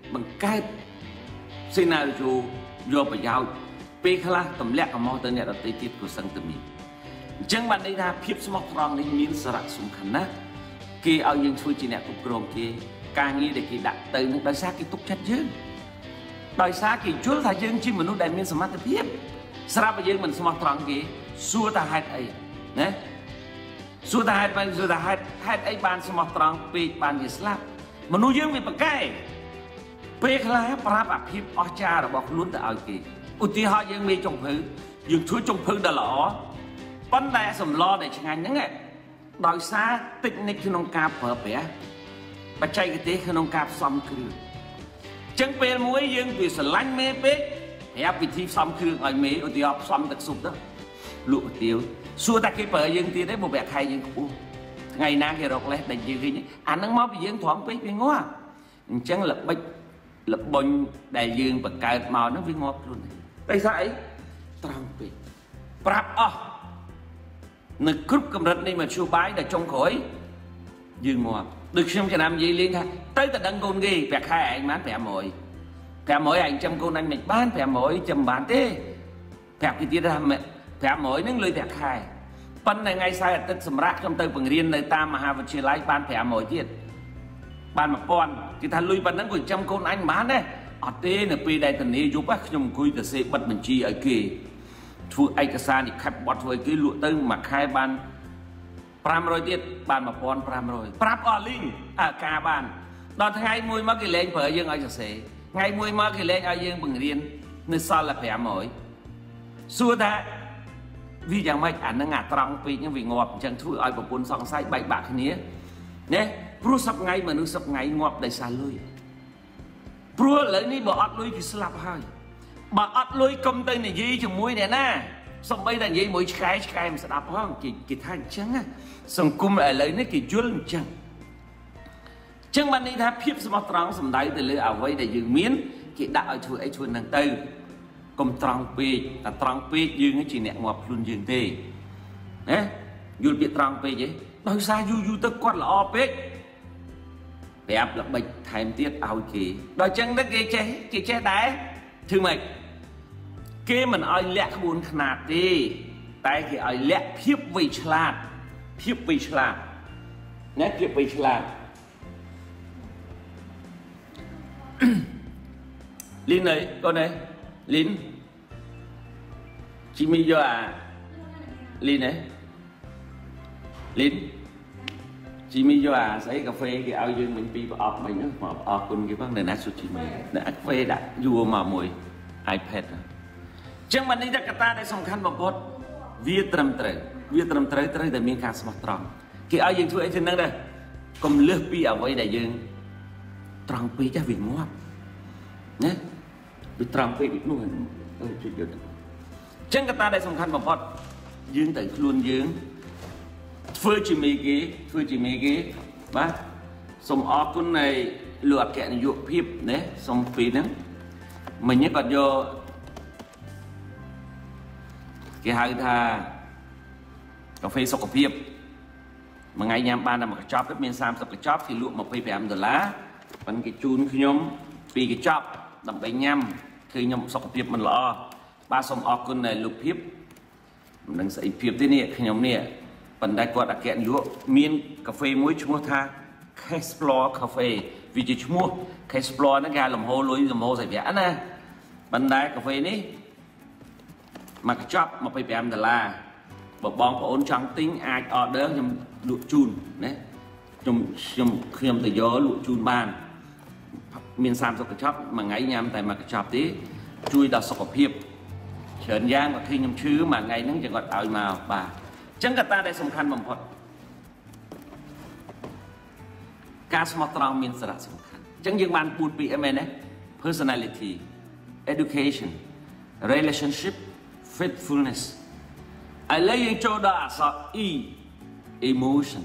bằng cái xin nào dù vô bà giáo bê khá tầm lẹ cả mô tớ nhẹ đọc tế tiết của sân tầm mình chẳng bạn đây ra phiếp smart rong nên miễn sở rạc xung khăn á khi ao dương chui chỉ nẹ cục rồng kia càng nghĩ để kỳ đặt tới những đôi xa kỳ túc chất chứ đôi xa kỳ chúa thả dương chứ mình nó đại miễn smart phiếp sở bà dương mình smart rong kia xua ta hạt ấy nè xua ta hạt bạn xua ta hạt hạt ấy bạn smart rong bê bạn gì slap mà nuôi dương bị bà cái bê khá bà bà phiếp ổ cha rồi bọc luôn ta ao kỳ ưu tí họ dương mê trong phứ dương chúa trong phứ đã lõ vấn đề sầm lo để chẳng anh ấy đòi xa tích nick khi nông cạp phở bẻ bà chạy cái tế khi nông cạp xóm khứ chẳng bê muối dương vì sở lánh mê bế hẹp vì thi xóm khứ ở mê ưu tí họ xóm đặc sụp đó lụa tiêu xua ta cái phở dương tí đấy một bẻ khai dương khủ ngày nay kia rộng lét đánh dương khi nhé anh nâng mó vì dương thoáng bế vì ngó chẳng lập bích lập bông đại dương và cài màu nó với ngọt luôn đây sao ấy trăng bế prap ơ nơi cướp cầm rật này mà chua bái đã trong khối dương ngọt được xem cho làm gì liên thay tới ta đăng côn ghi vẹt hai anh bán vẹt mỗi vẹt mỗi anh trăm côn anh mệt bán vẹt mỗi chầm bán thế vẹt cái tiết ra mẹ vẹt mỗi những lời vẹt hai phân này ngay sai tức sầm rác trong tây bằng riêng nơi ta mà hà vật chia lái bán vẹt mỗi tiết bán mà con thì thằng lui bán nó của trăm côn anh bán đấy ở đây là pi đại thần này giúp bác trong cùi từ xe bật mình chi ở kia thu ai cả xa thì khách bọt với cái lụa tân mà khai ban pram rồi tiết ban mà con pram rồi prap ở linh à cả ban đòn ngày mùi mà cái lên phở dương ai cho xe ngày mùi mà cái lên ai dương bằng riêng nơi sau là phải mỗi xua ta vì chẳng mấy ảnh nó ngả trăng vì những vị ngọt chẳng thu ai của bốn song sai bảy bạc cái này nhé pro sập ngay mà nó sập ngay ngọt đầy xa lui pro lấy ní bỏ ọt lui thì slap hai bà ọt lui công ty này gì chừng mũi này nè xong bây giờ gì mũi khai khai mà sẽ đạp không kỳ kỳ thanh trắng á xong cung lại lấy nó kỳ chúa lên trắng chẳng bạn đi tháp phiếp smart trắng xong đấy từ lưỡi ảo vây để dừng miến kỳ đạo chuỗi ấy chuỗi năng tư công trăng pi là trăng pi dừng cái chỉ nẹt ngọt luôn dừng tê nè dù bị trăng pi vậy đôi xa du du tức quát là o pê đẹp là bạch thành tiết ảo kỳ đôi chân đó kia chế kia chế đáy thưa mày kia mình ai lẹ buồn khát đi tại thì ai lẹ phiếp vì chlat phiếp vì chlat nhé phiếp vì chlat Linh này con này Linh chị mi vô à Linh này Linh chị mi vô à sấy cà phê cái ao dương mình pi vào ọp mình nó mà ọp con cái vấn đề nát sụt chị mi đã cà phê đã vua mà mùi iPad chẳng bạn đi ra ta đây song khăn một bột viết trầm trời viết trầm trời trời để miếng cá smart tròn cái ao dương chuỗi trên năng đây cùng lướt pi ở với đại dương tròn pi cho việc ngót nhé bị tròn pi bị nuôi ơi chuyện được chẳng ta đây song khăn một bột dương tới luôn dương phơi chỉ mấy cái phơi chỉ mấy cái ba xong ọp con này lựa kẹn dụ phép đấy xong phí nữa mình nhớ còn vô cái hai tha cà phê sọc cà phê mà ngày nhám ban là một cái chop đất miền Sam sọc cái chop thì lụa một phê bèm đờ lá vẫn cái chun khi nhóm vì cái chop đậm bánh nhám khi nhóm sọc cà phê mình lo ba xong ọp con này lục phép mình đang xây phép thế này khi nhóm này phần đại quạt đã kẹn dụ miền cà phê muối chúng ta Explore cà phê vì chỉ chúng mua Explore nó ra làm hồ lối làm hồ giải vẽ nè phần đại cà phê ní mà cái chop mà phải bèm đờ la bộ bong của ôn trắng tính ai order trong lụa chun đấy trong trong khi từ gió lụa chun ban miền Sam sọc cái chop mà ngày nhắm tại mà cái chop tí chui đào sọc hiệp chởn giang và khi nhầm chứ mà ngày nó chỉ còn ảo màu bà chẳng cả ta đây song khăn bằng phật cá smart tròn miền sạt song khăn chẳng những bạn buồn bị em này personality education relationship faithfulness ai lấy những chỗ đó sao e emotion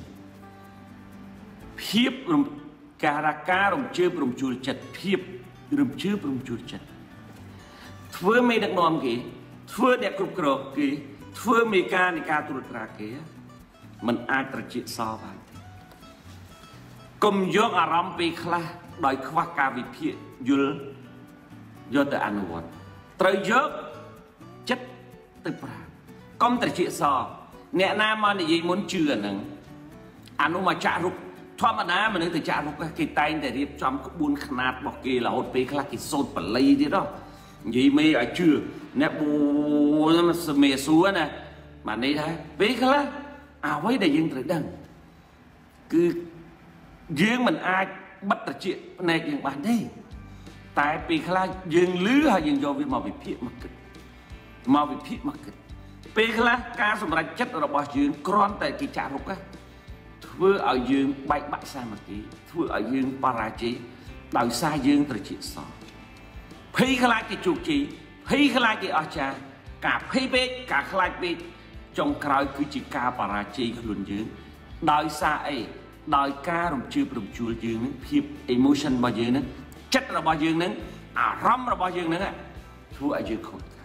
phiếp rung karaka rung chưa rung chua chật phiếp rung chưa rung chua chật thưa mấy đặc nom kì thưa đẹp cục cờ kì thưa mấy ca này ca tụt ra kì mình ai trật chịu so bạn cùng dương à ram pi khla โดยខ្វះការវិភាគយល់យកទៅអនុវត្តត្រូវយកចិត្តទៅប្រើកុំត្រជាសអ្នកណាមកនិយាយមុនជឿអាហ្នឹងអានោះមកចាក់រូបធម្មតាមនុស្សទៅចាក់រូបគេតែងតែរៀបចំក្បួនខ្នាតរបស់គេរហូតពេលខ្លះគេសូត្របល័យទៀតហ៎និយាយមេឲ្យជឿអ្នកបួនសមេសួរណាបាននេះដែរពេលខ្លះអ្វីដែលយើងត្រូវដឹងគឺយើងមិនអាចបិទត្រជាភ្នែកយើងបានទេតែពេលខ្លះយើងលឺហើយយើងយកវាមកវិភាគមកគិតមកវិភាគមកគិតពេលខ្លះការសម្រេចចិត្តរបស់យើងគ្រាន់តែគេចាក់រុកធ្វើឲ្យយើងបែកបាក់សាមគ្គីធ្វើឲ្យយើងបរាជ័យដោយសារយើងត្រជាសភ័យខ្លាចគេជោគជ័យភ័យខ្លាចគេអស្ចារ្យការភ័យពេកការខ្លាចពេកចុងក្រោយគឺជាការបរាជ័យខ្លួនយើងដោយសារអីដោយការរំជើបរំជួលយើងនឹងភាព emotion របស់យើងនឹងចិត្តរបស់យើងនឹងអារម្មណ៍របស់យើងនឹងធ្វើឲ្យយើងខូចខាត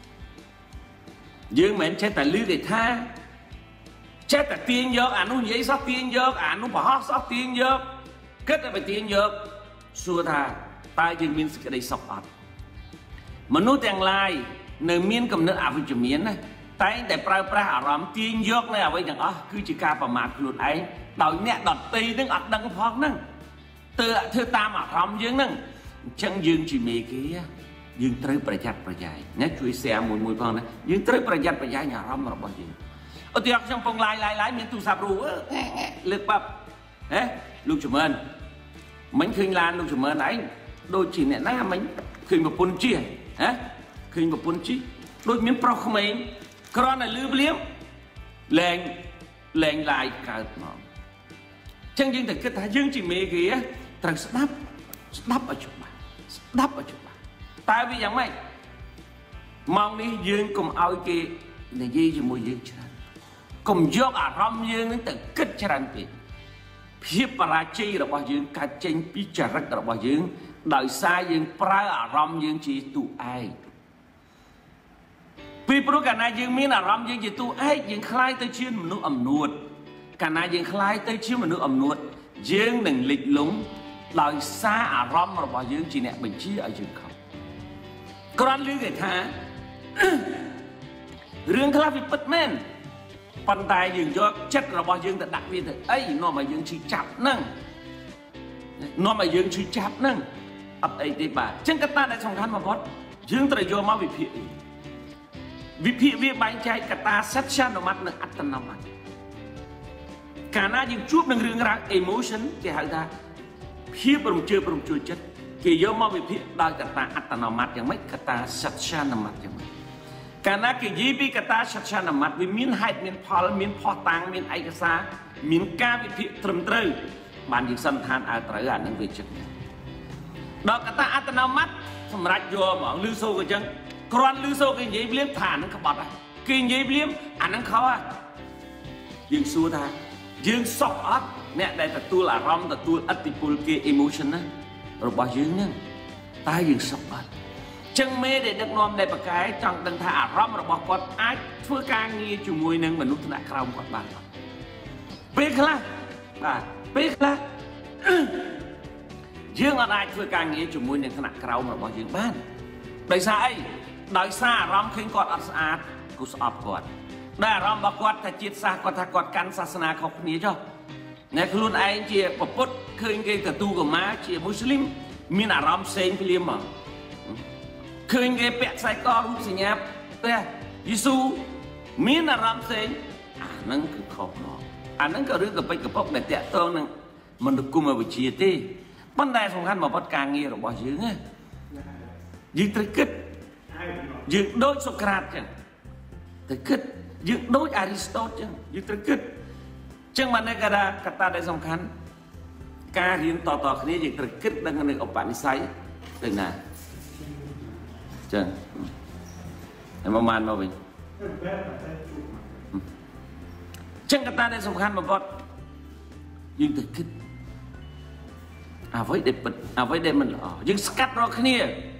យើងមិនចេះតែលឺគេថាចេះតែទាញយកអានោះនិយាយសោះទាញយកអានោះបរោះសោះទាញយកគិតតែไปទាញយកសួរថាតើយើងមានសេចក្តីសុខអត់មនុស្សទាំងឡាយនៅមានគំនិតអវិជ្ជមានណាតែងតែប្រើប្រាស់អារម្មណ៍ទាញយកនៅអ្វីទាំងអស់គឺជាការប្រមាថខ្លួនឯងដោយអ្នកដតីនឹងអត់ដឹងផងហ្នឹងទើបធ្វើតាមអារម្មណ៍យើងហ្នឹងអញ្ចឹងយើងជាមេគេយើងត្រូវប្រយ័ត្នប្រយែងណាជួយ share មួយមួយផងណាយើងត្រូវប្រយ័ត្នប្រយែងអារម្មណ៍របស់យើងឧទាហរណ៍ខ្ញុំពងឡាយឡាយឡាយមានទូរស័ព្ទរូលើកបាប់ហេលោកជំរឿនមិញឃើញឡានលោកជំរឿនឯងដូចជាអ្នកណាមិញឃើញប្រពន្ធជិះហ៎ឃើញប្រពន្ធជិះដូចមានប្រុសក្មេងគ្រាន់តែលឺភ្លាមលែងលែងឡាយកើតមកអញ្ចឹងយើងតែគិតថាយើងជាមេគេត្រូវស្ដាប់ស្ដាប់ឲ្យច្បាស់ស្ដាប់ឲ្យច្បាស់តែវាយ៉ាងម៉េចម៉ោងនេះយើងកុំឲ្យគេនិយាយជាមួយយើងច្រើនកុំយកអារម្មណ៍យើងនឹងទៅគិតច្រើនពេកភាពបរាជ័យរបស់យើងកើតចេញពីចរិតរបស់យើងដោយសារយើងប្រើអារម្មណ៍យើងជាតួឯងពីព្រោះកាលណាយើងមានអារម្មណ៍យើងជាតួឯងយើងคล้ายទៅជាមនុស្សអំនួតកាលណាយើងคล้ายទៅជាមនុស្សអំនួតយើងនឹងលិចលង់ដោយសារអារម្មណ៍របស់យើងជាអ្នកបញ្ជាឲ្យយើងខំគ្រាន់ឮគេថារឿងខ្លះវាពិតមែនប៉ុន្តែយើងយកចិត្តរបស់យើងទៅដាក់វាទៅអីនាំឲ្យយើងឈឺចាប់ហ្នឹងនាំឲ្យយើងឈឺចាប់ហ្នឹងអត់អីទេបាទអញ្ចឹងកត្តាដែលសំខាន់បំផុតយើងត្រូវយកមកវិភាគវិភាគវាបែងចែកកត្តាសច្ចានុមត្តនិងអត្តនោមត្តកាលណាយើងជួបនឹងរឿងរ៉ាវ emotion គេហៅថាភាពរំជើបរំជួលចិត្តគេយកមកវិភាគដោយកត្តាអត្តនោមត្តយ៉ាងម៉េចកត្តាសច្ចានុមត្តយ៉ាងម៉េចកាលណាគេនិយាយពីកត្តាសច្ចានុមត្តវាមានហេតុមានផលមានផុសតាំងមានឯកសារមានការវិភាគត្រឹមត្រូវបានយើងសន្និដ្ឋានឲ្យត្រូវអានឹងវាចឹងដល់កត្តាអត្តនោមត្តសម្រាប់យកហ្មងលឺសូក៏ចឹងគ្រាន់លឺសូគេនិយាយភ្លាមថានឹងក្បត់ហើយគេនិយាយភ្លាមអានឹងខុសហើយយើងសួរថាយើងសក់អត់អ្នកដែលទទួលអារម្មណ៍ទទួលឥទ្ធិពលគេ emotion ណារបស់យើងហ្នឹងតើយើងសក់អត់ចឹងមេដែលដឹកនាំដែលបកកែចង់ដឹងថាអារម្មណ៍របស់គាត់អាចធ្វើការងារជាមួយនឹងមនុស្សថ្នាក់ក្រោមគាត់បានពេលខ្លះបាទពេលខ្លះយើងអត់អាចធ្វើការងារជាមួយនឹងថ្នាក់ក្រោមរបស់យើងបានដោយសារអីដោយសារអារម្មណ៍ឃើញគាត់អត់ស្អាតគូស្អប់គាត់ដែលអារម្មណ៍របស់គាត់ថាជាតិសាសន៍គាត់ថាគាត់កាន់សាសនាខុសគ្នាចុះអ្នកខ្លួនឯងជាប្រពុតឃើញគេទទួលកម្មាជាមូស្លីមមានអារម្មណ៍ផ្សេងភ្លាមមកឃើញគេពាក់ខ្សែករូបសញ្ញាព្រះយេស៊ូមានអារម្មណ៍ផ្សេងអាហ្នឹងគឺខុសមកអាហ្នឹងក៏រឿងកប៉ិចកប៉ុកដែលតាក់ទងនឹងមន្តគុំវិជ្ជាទេប៉ុន្តែសំខាន់បំផុតការងាររបស់យើងណាយើងត្រូវគិតយើងដូចសូក្រាតចឹងត្រូវគិតយើងដូចអារីស្តូតចឹងយើងត្រូវគិតចឹងបានគេថាកត្តាដែលសំខាន់ការរៀនតតគ្នាយើងត្រូវគិតដឹងនៅឧបនិស្ស័យទៅណាចឹងហើយមកបានមកវិញចឹងកត្តាដែលសំខាន់បំផុតយើងត្រូវគិតអ្វីដែលពិតអ្វីដែលមិនល្អយើងស្កាត់រកគ្នា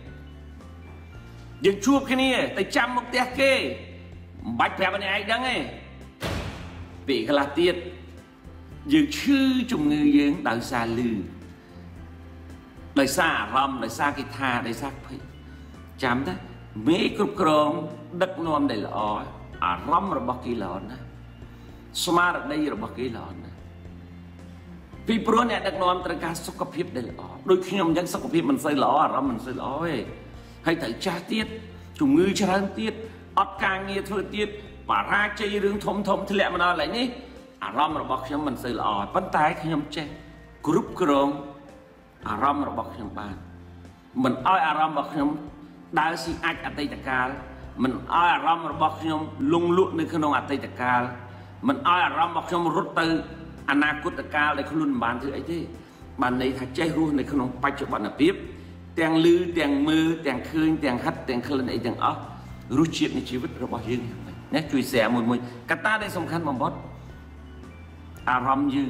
យើងជួបគ្នាទៅចាំមុខផ្ទះគេមិនបាច់ប្រាប់អ្នកឯងដឹងទេពេលខ្លះទៀតយើងឈឺជំងឺយើងដោយសារលឺ đời xa rầm đời xa cái tha đời xa phê chạm đó mấy cục cồn đất non đầy lọ à rầm rồi bọc kỳ lọ nè smart ở đây rồi bọc kỳ lọ nè vì pro này đất non từ cả sốc phiếp đầy lọ đôi khi nhom dân sốc phiếp mình xây lọ rầm mình xây lọ ấy hay thử tra tiết chủng ngư tra tiết ọt càng nghe thôi tiết và ra chơi rương thôm thôm thì lẹ mà nói lại nhỉ à rầm rồi bọc nhom mình xây lọ vẫn tái khi nhom che group cồn à rầm rồi bọc nhom bàn mình ai à rầm bọc nhom đa si ách ở tây tạc mình ai à rầm rồi bọc nhom lung lụt nơi khung ở tây tạc mình ai à rầm bọc nhom rút từ anh à cút tạc để không luôn bàn thứ ấy thế bàn này thà chơi luôn này không phải cho bạn là tiếp tiền lư tiền mưa tiền khơi tiền hắt tiền khơi này tiền óc rút chuyệnในชีวิตเราบอกยืนเนี่ยช่วยแสมวยมวยกตาได้สำคัญมาบดอารมณ์ยืน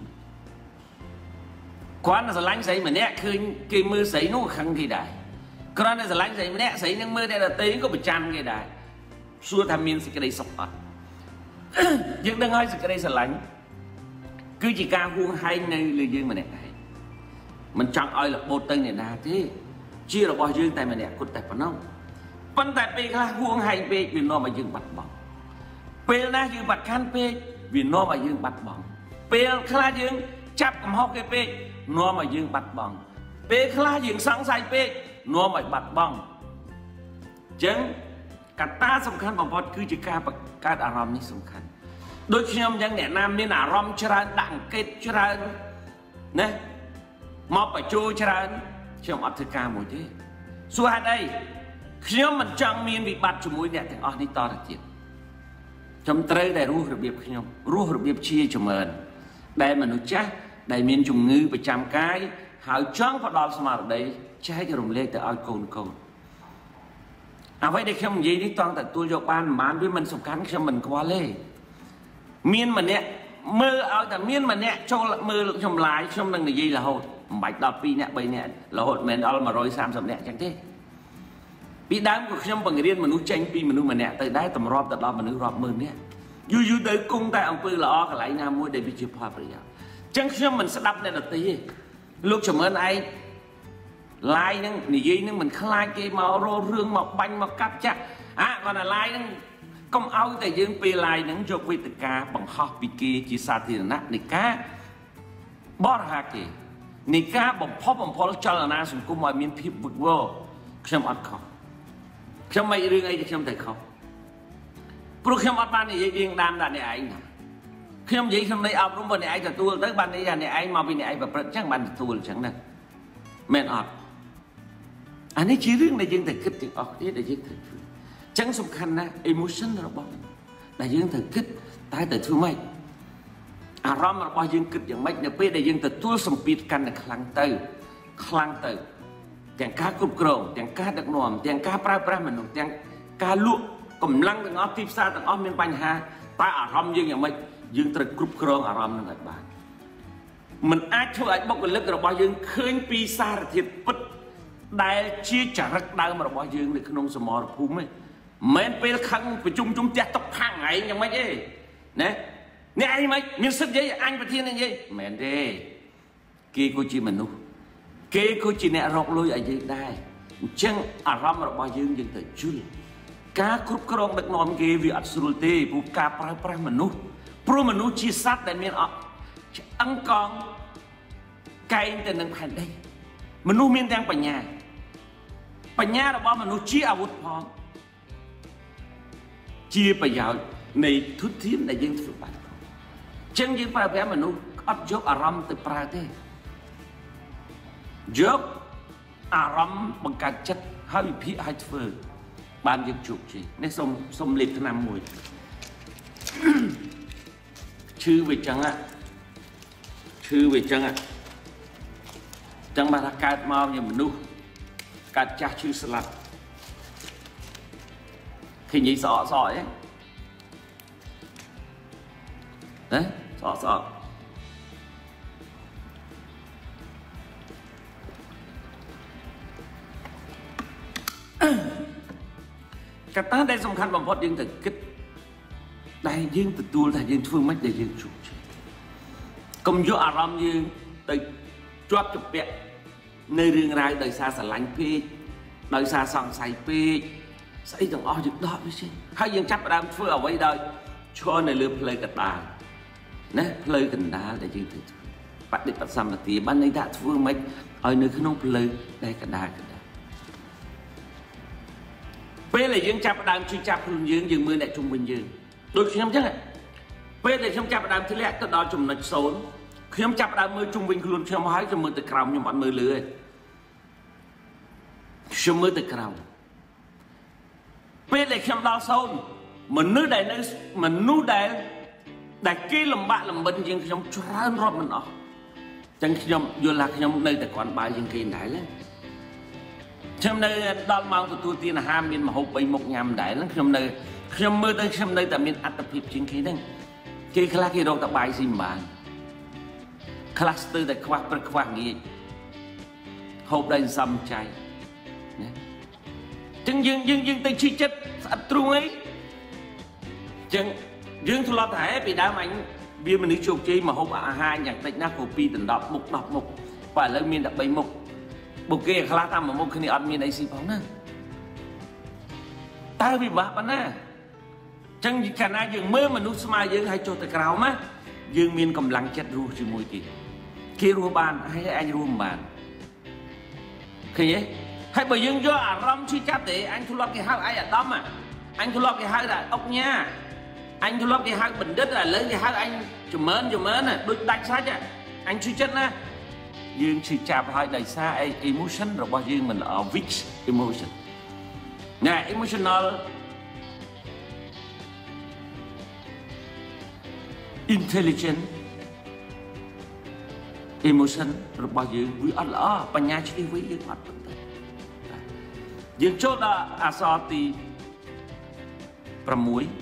ควันสลังใส่เหมือนเนี้ยคือกีมือใส่นู้ขังกี่ได้ควันสลังใส่เหมือนเนี้ยใส่ยังมือได้แต่ตีก็ไปจันกี่ได้ส่วนทำมีนสิกระไดสปอตยังดังให้สิกระไดสลังคือจีการห่วงให้ในเรื่องยืนเหมือนเนี้ยมันจังอ้อยหลับโบตึงเนี่ยนะที่เชื่อเราบอกยืนแต่เหมือนเนี้ยกุดแต่ปนน้องปันแต่ปีกละห่วงให้ปีวินโนมายืนบัดบังเปลนะยืนบัดคันปีวินโนมายืนบัดบังเปลคลายืนจับกับฮอกเกปีนัวมายืนบัดบังเปลคลายืนสังใส่ปีนัวมาบัดบังจึงกัตตาสำคัญบางพอดคือจิการประกาศอารมณ์นี้สำคัญโดยเฉพาะยังแนะนำนี่อารมณ์ชราดังเกตชรานะมอบไปจูชราเชื่อมอัตการหมดที่ส่วนใดเชื่อมันจังมีวิบัติจมูกเนี่ยแต่อ๋อนี่ต่อตะเกียบจำเตยได้รู้ระเบียบขยมรู้ระเบียบชี้จมูกได้มนุษย์จ้าได้มีจุงงือประจำกายหาจ้องพอดอลสมาร์ทได้ใช้จะรวมเล็กแต่เอาโกนโกนเอาไว้ได้แค่มันยี่นี่ตอนแต่ตัวโยบานมันด้วยมันสำคัญแค่มันกว่าเล่มีนมันเนี่ยมือเอาแต่มีนมันเนี่ยช่วงมือชมลายช่วงนึงในยี่ละโหดใบดอกปีเนี่ยใบเนี่ยละโหดเหมือนเอามาโรยสามสำเนี่ยจังเท่ปีดำก็ขยมปังเรียนมนุษย์เจงปีมนุษย์มันเนี่ยแต่ได้ตำรอบแต่รอบมนุษย์รอบมือเนี่ยอยู่อยู่เดินกุ้งแต่อังปืนละอ้อกับไหลน้ำมวยได้พิจิตรพาไปยาวจังขยมมันสดับในดอกตีลูกเสมือนไอ้ลายนึงนี่ยี่นึงมันคลายเกมาโรเรื่องมาบังมากัดจักอ่ะก่อนลายนึงก็เอาแต่ยืนปีลายนึงจบวิตกาบังฮอกปีกีจีซาตินะนิกาบอร์ฮากีนิกาบ่มพ่อบ่มพ่อแล้วเจริญนาสมกุมว่ามีพิบบุกว่าขยมอัดเขาขยมไม่เรื่องไอ้จะขยมแต่เขาปลุกขยมอัดบ้านนี่ยิงดามด่านนี่ไอ้นะขยมยิงขยมในเอารุ่มบนนี่ไอ้แต่ตัวตั้งบ้านนี่ด่านนี่ไอ้มาเป็นนี่ไอ้แบบจังบ้านตัวจังนั่นแม่นอัดอันนี้ชี้เรื่องในยิงแต่คิดถึงออกที่ในยิงถึงจังสำคัญนะ emotion เราบอกในยิงถึงคิดตายแต่ทั่วไม่อารมณ์เราบอกยิงคิดอย่างไม่เนี่ยเพื่อในยิงแต่ตัวสมปิดกันในคลังเตยคลังเตยแต่งการกรุบกรองแต่งการดักนวมแต่งการปราบปรามมนุษย์แต่งการลุกกำลังต่างออฟทิพย์ซาต่างออฟมีปัญหาแต่อารมณ์ยิงอย่างไม่ยิงตรึกกรุบกรองอารมณ์นั่นแหละบ้างมันอาจช่วยบอกกันเล็กเราบอกยิงเคยปีศาจทิพย์ปุ๊ดได้ชี้จักรดาวมาเราบอกยิงในขนมสมอภูมิเหมือนเป็นครั้งประชุมจุ่มแจกตกทางไงยังไม่เย่เนี่ยเนี่ยไอ้ไม่มีสักเยอะอันประเทศนี่เย่เหมือนเด้เกี่ยกูจีมนุษย์เกี่ยกูจีเนี่ยรอกลุยอะไรได้จังอารมณ์เราบอกยิงยังแต่จุลการกรุบกรองดักนอมเกี่ยวิอัศรุเตผู้การปราบปรามมนุษย์เพราะมนุษย์ชีสัตว์แต่เมียนออกอังกองไก่แต่หนึ่งแผ่นได้มนุษย์มีแต่ปัญญาปัญญาเราบอกมนุษย์ชี้อาวุธพร้อมชี้ประโยชน์ในทุกทีในยิ่งสุดไปจังยิ่งปราบปรามมนุษย์อับยกอารมณ์แต่ปราเทยกอารมณ์บังการจัดให้พิให้เฟื่องบานยิ่งจุกจีในสมสมเล็กขนาดมวยชื่อวิจังอะชื่อวิจังอะจังมาทักการมาอย่างมนุษย์การจัดชื่อสลัดkhi nhị sọ sọ ấy đấy sọ sọ cái ta đây song khăn bằng phật dương thực kích đại dương từ tu đại dương phương mất đại dương chủ công vô aram dương từ chót chụp bẹ nơi rừng rái đời xa sả lánh phê đời xa sòng xài phê sẽ từng o dựng đó với chứ hai dân chấp đam phơi ở đây đời cho nên lừa play cả đà nè play cần đá để chừng bắt đi bắt xăm là tí ban này đã phơi mấy ở nơi cái nông play đây cả đà cả đà bây là dân chấp đam chưa chấp luôn dương dương mưa lại trung bình dương đôi khi không chắc bây là không chấp đam thì lẽ tất đó chùm nó xấu khi không chấp đam mưa trung bình luôn khi không hái cho mưa từ còng nhưng bọn mưa lừa cho mưa từ còng bây là không đau sâu mình nước đại nước mình nước đại đại kia làm bạn làm bệnh nhưng không cho ra rồi mình ở chẳng không vừa là không nơi tại quán bài nhưng kia đại lắm trong nơi đau mau tụi tôi tiền là ham miền mà hộp bay một nhầm đại lắm trong nơi trong mưa tới trong nơi tại miền ăn tập hiệp trên kia đấy kia khai kia đâu tập bài gì mà cluster tại khoa khoa gì hộp đây xăm chay chừng dừng dừng dừng tay chi chất sạch trung ấy chừng dừng thu lọt thẻ bị đá mạnh vì mình đi chụp chi mà hôm à hai nhạc tịch nát copy từng đọc mục đọc mục phải lên miền đập bay mục mục kia khá tham mà mục khi ăn miền ấy xí phóng nè ta bị bạc bắn nè chừng khả năng dừng mưa mà nút smile dừng hay cho tay cào má dừng miền cầm lăng chết ru chỉ mùi kì kia ru bàn hay anh ru bàn khi ấy hay bởi dương do à rong suy chấp để anh thu lót cái hao ai ở đâm à anh thu lót cái hao là ốc nha anh thu lót cái hao bình đất là lấy cái hao anh chùm mến chùm mến à đôi đánh sát à anh suy chất á dương suy chấp hai đầy xa emotion rồi bao dương mình ở which emotion nè emotional intelligent emotion rồi bao dương vui ớt lỡ bà nhà chứ đi với dương ớt dương chốt là asoti pramui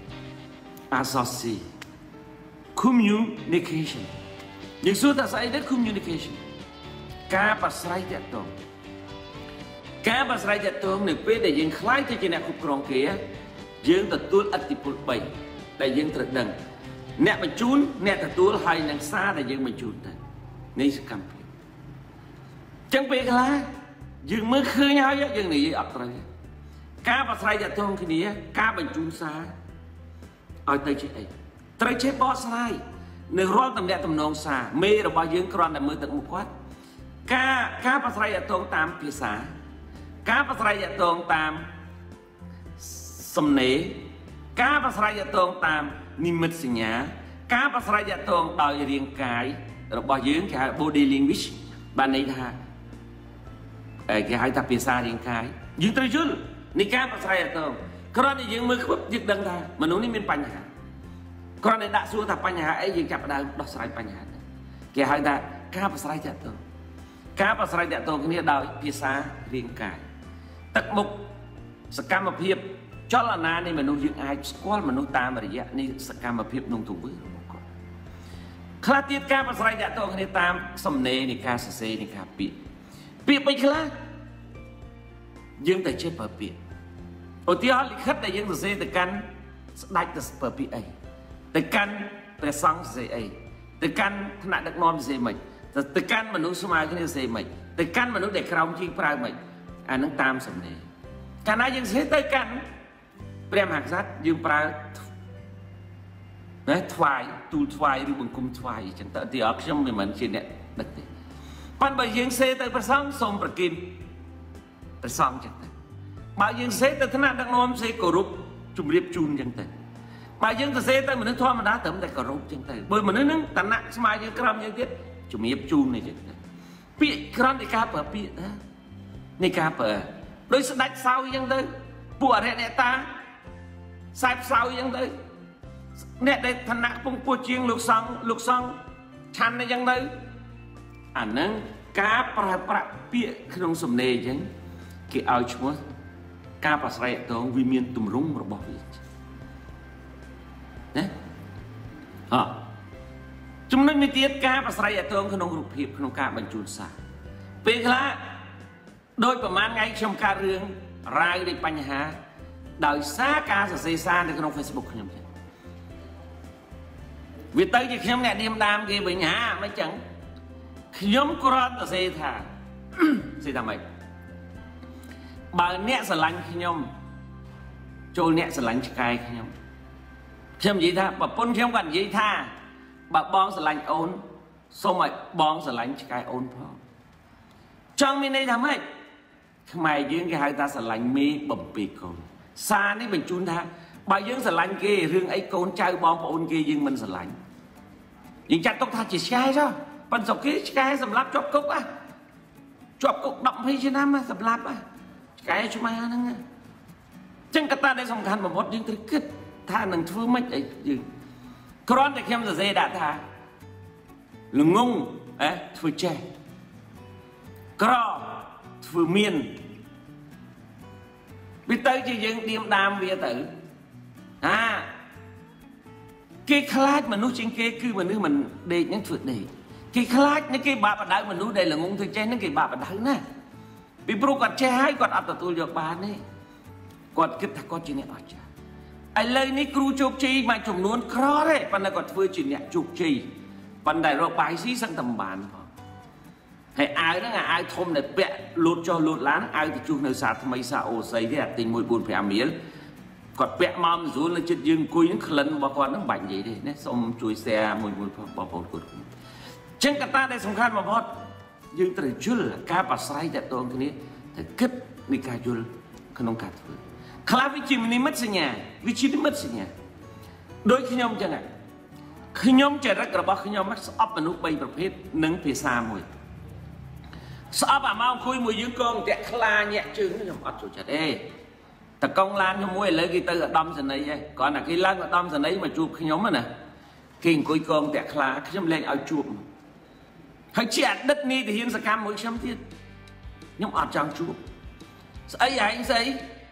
asasi communication dương số ta sẽ đến communication cá bà sài đẹp tông cá bà sài đẹp tông này biết để dương khai cho chị nè cục rong kia dương thật tuôn ắt tiệp bảy để dương thật đằng nè mình chun nè thật tuôn hay nằng xa để dương mình chun thật này sẽ cầm chẳng biết là dương mới khơi nhau á dương này ập rồi cá bà sài dạ thôn cái này cá bình chun xa ở đây chị ấy tới chế bó sài nơi rong tầm đẹp tầm nông xa mê rồi bao dương còn là mưa tận một quát cá cá bà sài dạ thôn tam phía xã cá bà sài dạ thôn tam sầm nế cá bà sài dạ thôn tam niệm mật sinh nhá cá bà sài dạ thôn đòi riêng cái rồi bao dương cái body language bạn này là cái hai ta phía xa riêng cái dương tới chứ ní cá bà sài dạ thôn còn này dương mới khúc dương đằng ta mà nó ní miền Pành hả còn này đã xuống ta Pành hả ấy dương chập đang đọc sài Pành hả cái hai ta cá bà sài dạ thôn cá bà sài dạ thôn cái này đòi phía xa riêng cái tật mụcสกรรมភាពចលនានៃមនុស្សយើងអាចស្គាល់មនុស្សតាមរយៈនៃសកម្មភាពក្នុងទង្វើរបស់គាត់ខ្លះទៀតការប្រស្រ័យតាក់ទងគ្នាតាមសំណេរនៃការសរសេរនៃការពាក្យពាក្យបីខ្លះយើងតែចេះប្រើពាក្យឧទាហរណ៍លិខិតដែលយើងសរសេរទៅកាន់ស្ដេចទៅប្រើពាក្យអីទៅកាន់ព្រះសង្ឃសរសេរអីទៅកាន់ថ្នាក់ដឹកនាំសរសេរមិនទៅកាន់មនុស្សស្មើគ្នាសរសេរមិនទៅកាន់មនុស្សដែលក្រោមជាងប្រើមិនអានឹងតាមសំណេរកាលណាយើងសេទៅកាន់ព្រះមហាក្សត្រយើងប្រើណាថ្វាយទូលថ្វាយឬបង្គំថ្វាយអញ្ចឹងតើទីអត់ខ្ញុំមិនមែនជាអ្នកដឹកទេប៉ុន្តែបើយើងសេទៅព្រះសង្ឃសូមប្រគិនព្រះសង្ឃអញ្ចឹងទៅបើយើងសេទៅថ្នាក់ដឹកនាំសេគោរពជំរាបជូនអញ្ចឹងទៅបើយើងទៅសេទៅមនុស្សធម្មតាត្រឹមតែគោរពអញ្ចឹងទៅបើមនុស្សហ្នឹងតណៈស្មើយើងក្រំយើងទៀតជំរាបជូនអញ្ចឹងទៅពាក្យក្រំនៃការប្រើពាក្យណានៃការប្រើដោយស្ដេចសោយអញ្ចឹងទៅពួកអរិយអ្នកតាខ្សែផ្សោយអញ្ចឹងទៅអ្នកដែលឋានៈពងពោះជាងលោកសង្ឃលោកសង្ឃឆាន់អញ្ចឹងទៅអាហ្នឹងការប្រើប្រាស់ពាក្យក្នុងសំណេរអញ្ចឹងគេឲ្យឈ្មោះការប្រស្រ័យតងវាមានទម្រង់របស់វាណាហ៎ចំណុចមួយទៀតការប្រស្រ័យតងក្នុងរូបភាពក្នុងការបញ្ជូនសារពេលខ្លះដោយប្រហែលថ្ងៃខ្ញុំកើតរឿងរាវនៃបញ្ហាដោយសារការសរសេរសារនៅក្នុង Facebook ខ្ញុំចឹងវាទៅជាខ្ញុំអ្នកនាមដាមគេវិញហាមិនចឹងខ្ញុំគ្រាន់តែសរសេរថាสิทำไมបើអ្នកស្រឡាញ់ខ្ញុំចូលអ្នកស្រឡាញ់ឆ្កែខ្ញុំខ្ញុំនិយាយថាប្រពន្ធខ្ញុំគាត់និយាយថាបើបងស្រឡាញ់អូនសូមឲ្យបងស្រឡាញ់ឆ្កែអូនផងចង់មានន័យថាម៉េចខ្មែរយើងគេហៅថាស្រឡាញ់មេបំពេកូនសារនេះបញ្ជូនថាបើយើងស្រឡាញ់គេរឿងអីកូនចៅបងប្អូនគេយើងមិនស្រឡាញ់យើងចាត់ទុកថាជាឆ្កែចុះប៉ុន្តែគេឆ្កែសម្រាប់ជាប់គុកអាជាប់គុកដប់ยี่สิบឆ្នាំសម្រាប់អាឆ្កែឆ្មាហ្នឹងអញ្ចឹងកត្តាដែលសំខាន់បំផុតយើងត្រូវគិតថានឹងធ្វើម៉េចអីយើងគ្រាន់តែខ្ញុំសរសេរដាក់ថាល្ងងអេធ្វើចេះក្រធ្វើមានវាទៅជាយើងឌៀមដាមវាទៅអាគេខ្លាចមនុស្សជាងគេគឺមនុស្សមិនដេកហ្នឹងធ្វើដេកគេខ្លាចនឹងគេបាបបដៅមនុស្សដែលល្ងងធ្វើចេះហ្នឹងគេបាបបដៅណាពីព្រោះគាត់ចេះហើយគាត់អត់ទទួលយកបានទេគាត់គិតថាគាត់ជាអ្នកអស្ចារ្យឥឡូវនេះគ្រូជោគជ័យមួយចំនួនក្រទេប៉ុន្តែគាត់ធ្វើជាអ្នកជោគជ័យប៉ុន្តែរកបាយស៊ីសឹងតែមិនបានផងហើយអាវហ្នឹងអាវធំដែលពាក់លូតចុះលូតឡើងអាវទៅជួសនៅសាថ្មីសាអូស័យទេអាទិញមួយ bốn 5រៀលគាត់ពាក់មកមិនស្រួលនៅចិត្តយើងអង្គុយហ្នឹងក្លិនរបស់គាត់ហ្នឹងបាច់និយាយទេណាសូមជួយ share មួយមួយបងប្អូនគាត់អញ្ចឹងកត្តាដែលសំខាន់បំផុតយើងត្រូវយល់ការប្រស្រ័យតាក់ទងគ្នាត្រូវគិតនៃការយល់ក្នុងការធ្វើខ្លះវាជានិមិត្តសញ្ញាវាជានិមិត្តសញ្ញាដូចខ្ញុំអញ្ចឹងខ្ញុំចរិតរបស់ខ្ញុំស្អប់មនុស្សបីប្រភេទនិងភាសាមួយស្អប់អាមកអង្គុយមួយយើងកងតាក់ខ្លាញាក់ជើងខ្ញុំអត់ចូលចិត្តទេតកងឡានខ្ញុំមួយឥឡូវគេទៅឧត្តមសេនីយ៍ហើយគ្រាន់តែគេឡើងឧត្តមសេនីយ៍មកជួបខ្ញុំណាគេអង្គុយកងតាក់ខ្លាខ្ញុំលែងឲ្យជួបហើយជាអតីតនីតិហ៊ានសកម្មមួយខ្ញុំទៀតខ្ញុំអត់ចង់ជួបស្អីឯងស្អី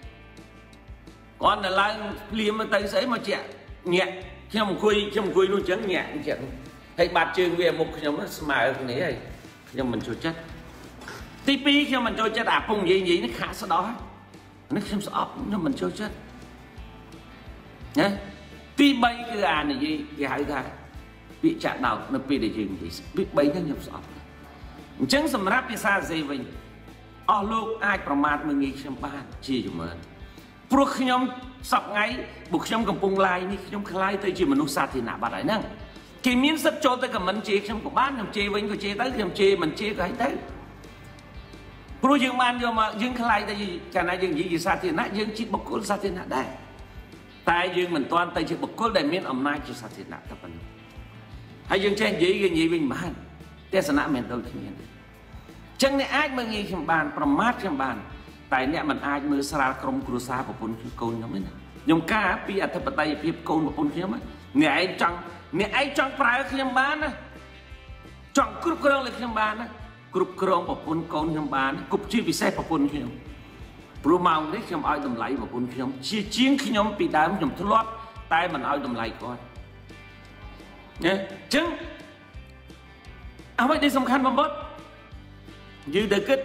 គាត់ទៅឡើងភ្លាមទៅស្អីមកជាញាក់ខ្ញុំអង្គុយខ្ញុំអង្គុយនោះអញ្ចឹងញាក់អញ្ចឹងហើយបាត់ជើងវាមុខខ្ញុំស្មើគ្នាហើយខ្ញុំមិនចូលចិត្តទីពីរខ្ញុំមិនចូលចិត្តអាពងនិយាយនិយាយនេះខាក់ស្ដោះនេះខ្ញុំស្អប់ខ្ញុំមិនចូលចិត្តណាទីបីគឺអានិយាយគេហៅថាពាក្យចាក់ដោតនៅពេលដែលយើងនិយាយពាក្យបីហ្នឹងខ្ញុំស្អប់អញ្ចឹងសម្រាប់ភាសាអេសេវិញអស់លោកអាចប្រមាថមើលងាយខ្ញុំបានជាជំរឿនព្រោះខ្ញុំសប្ថ្ងៃពួកខ្ញុំកំពុងឡាយនេះខ្ញុំខ្លាយទៅជាមនុស្សសាធារណៈបាត់ហើយហ្នឹងគេមានសិទ្ធចូលទៅខមមិនជេរខ្ញុំក៏បានខ្ញុំជេរវិញក៏ជេរទៅខ្ញុំជេរមិនជេរក៏ឲ្យទៅព្រោះយើងបានយកមកយើងខ្លាយទៅកាលណាយើងនិយាយជាសាធារណៈយើងជាបុគ្គលសាធារណៈដែរតែយើងមិនទាន់ទៅជាបុគ្គលដែលមានអំណាចជាសាធារណៈតែប៉ុណ្ណឹងហើយយើងចេះនិយាយគេនិយាយវិញបានទេសនៈមិនដូចគ្នាទេអញ្ចឹងអ្នកអាចមើលងាយខ្ញុំបានប្រមាថខ្ញុំបានតែអ្នកមិនអាចមើលស្រាលក្រុមគ្រួសារប្រពន្ធកូនខ្ញុំទេណាខ្ញុំការពីអធិបតេយ្យភាពកូនប្រពន្ធខ្ញុំអ្នកឯងចង់អ្នកឯងចង់ប្រើខ្ញុំបានណាចង់គ្រប់គ្រងលើខ្ញុំបានណាគ្រប់គ្រងប្រពន្ធកូនខ្ញុំបានគប់ជាពិសេសប្រពន្ធខ្ញុំព្រោះម៉ោងនេះខ្ញុំឲ្យតម្លៃប្រពន្ធខ្ញុំជាជាងខ្ញុំពីដើមខ្ញុំធ្លាប់តែមិនឲ្យតម្លៃគាត់ណាអញ្ចឹងអ្វីដែលសំខាន់បំផុតយើងត្រូវគិត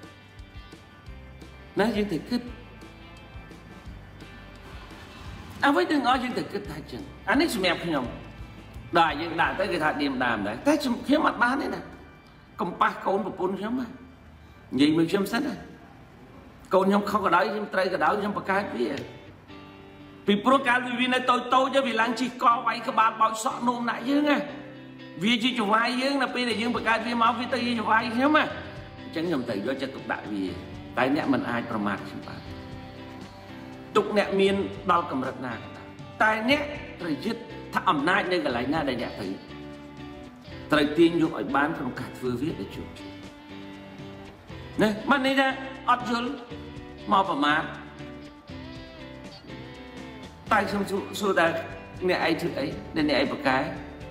ណាយើងត្រូវគិតអ្វីទាំងអស់យើងត្រូវគិតថាអញ្ចឹងអានេះសម្រាប់ខ្ញុំដល់យើងដាក់ទៅគេថាឌៀមដាមដែរតែខ្ញុំអត់បានទេណាកំប៉ះកូនប្រពន្ធខ្ញុំណានិយាយមើលខ្ញុំសិនណាកូនខ្ញុំខុសក៏ដោយខ្ញុំត្រូវក៏ដោយខ្ញុំបង្កើតវាពីព្រោះកាលវានៅតូចតូចវាឡើងជិះកវាយក្បាលបោចសក់នោមដាក់យើងណាវាជាចវាយយើងនៅពេលដែលយើងបង្កើតវាមកវាទៅជាចវាយខ្ញុំណាអញ្ចឹងខ្ញុំត្រូវយកចិត្តទុកដាក់វាតែអ្នកមិនអាចប្រមាថខ្ញុំបានទុកអ្នកមានដល់កម្រិតណាក៏ដោយតែអ្នកត្រូវយល់ថាអំណាចនៅកន្លែងណាដែលអ្នកត្រូវត្រូវទាញយកឲ្យបានក្នុងការធ្វើវាឲ្យជោគជ័យណាមិនន័យថាអត់យល់មកប្រមាថតែខ្ញុំសួរថាអ្នកឯងធ្វើអីដែលអ្នកឯងប្រកែ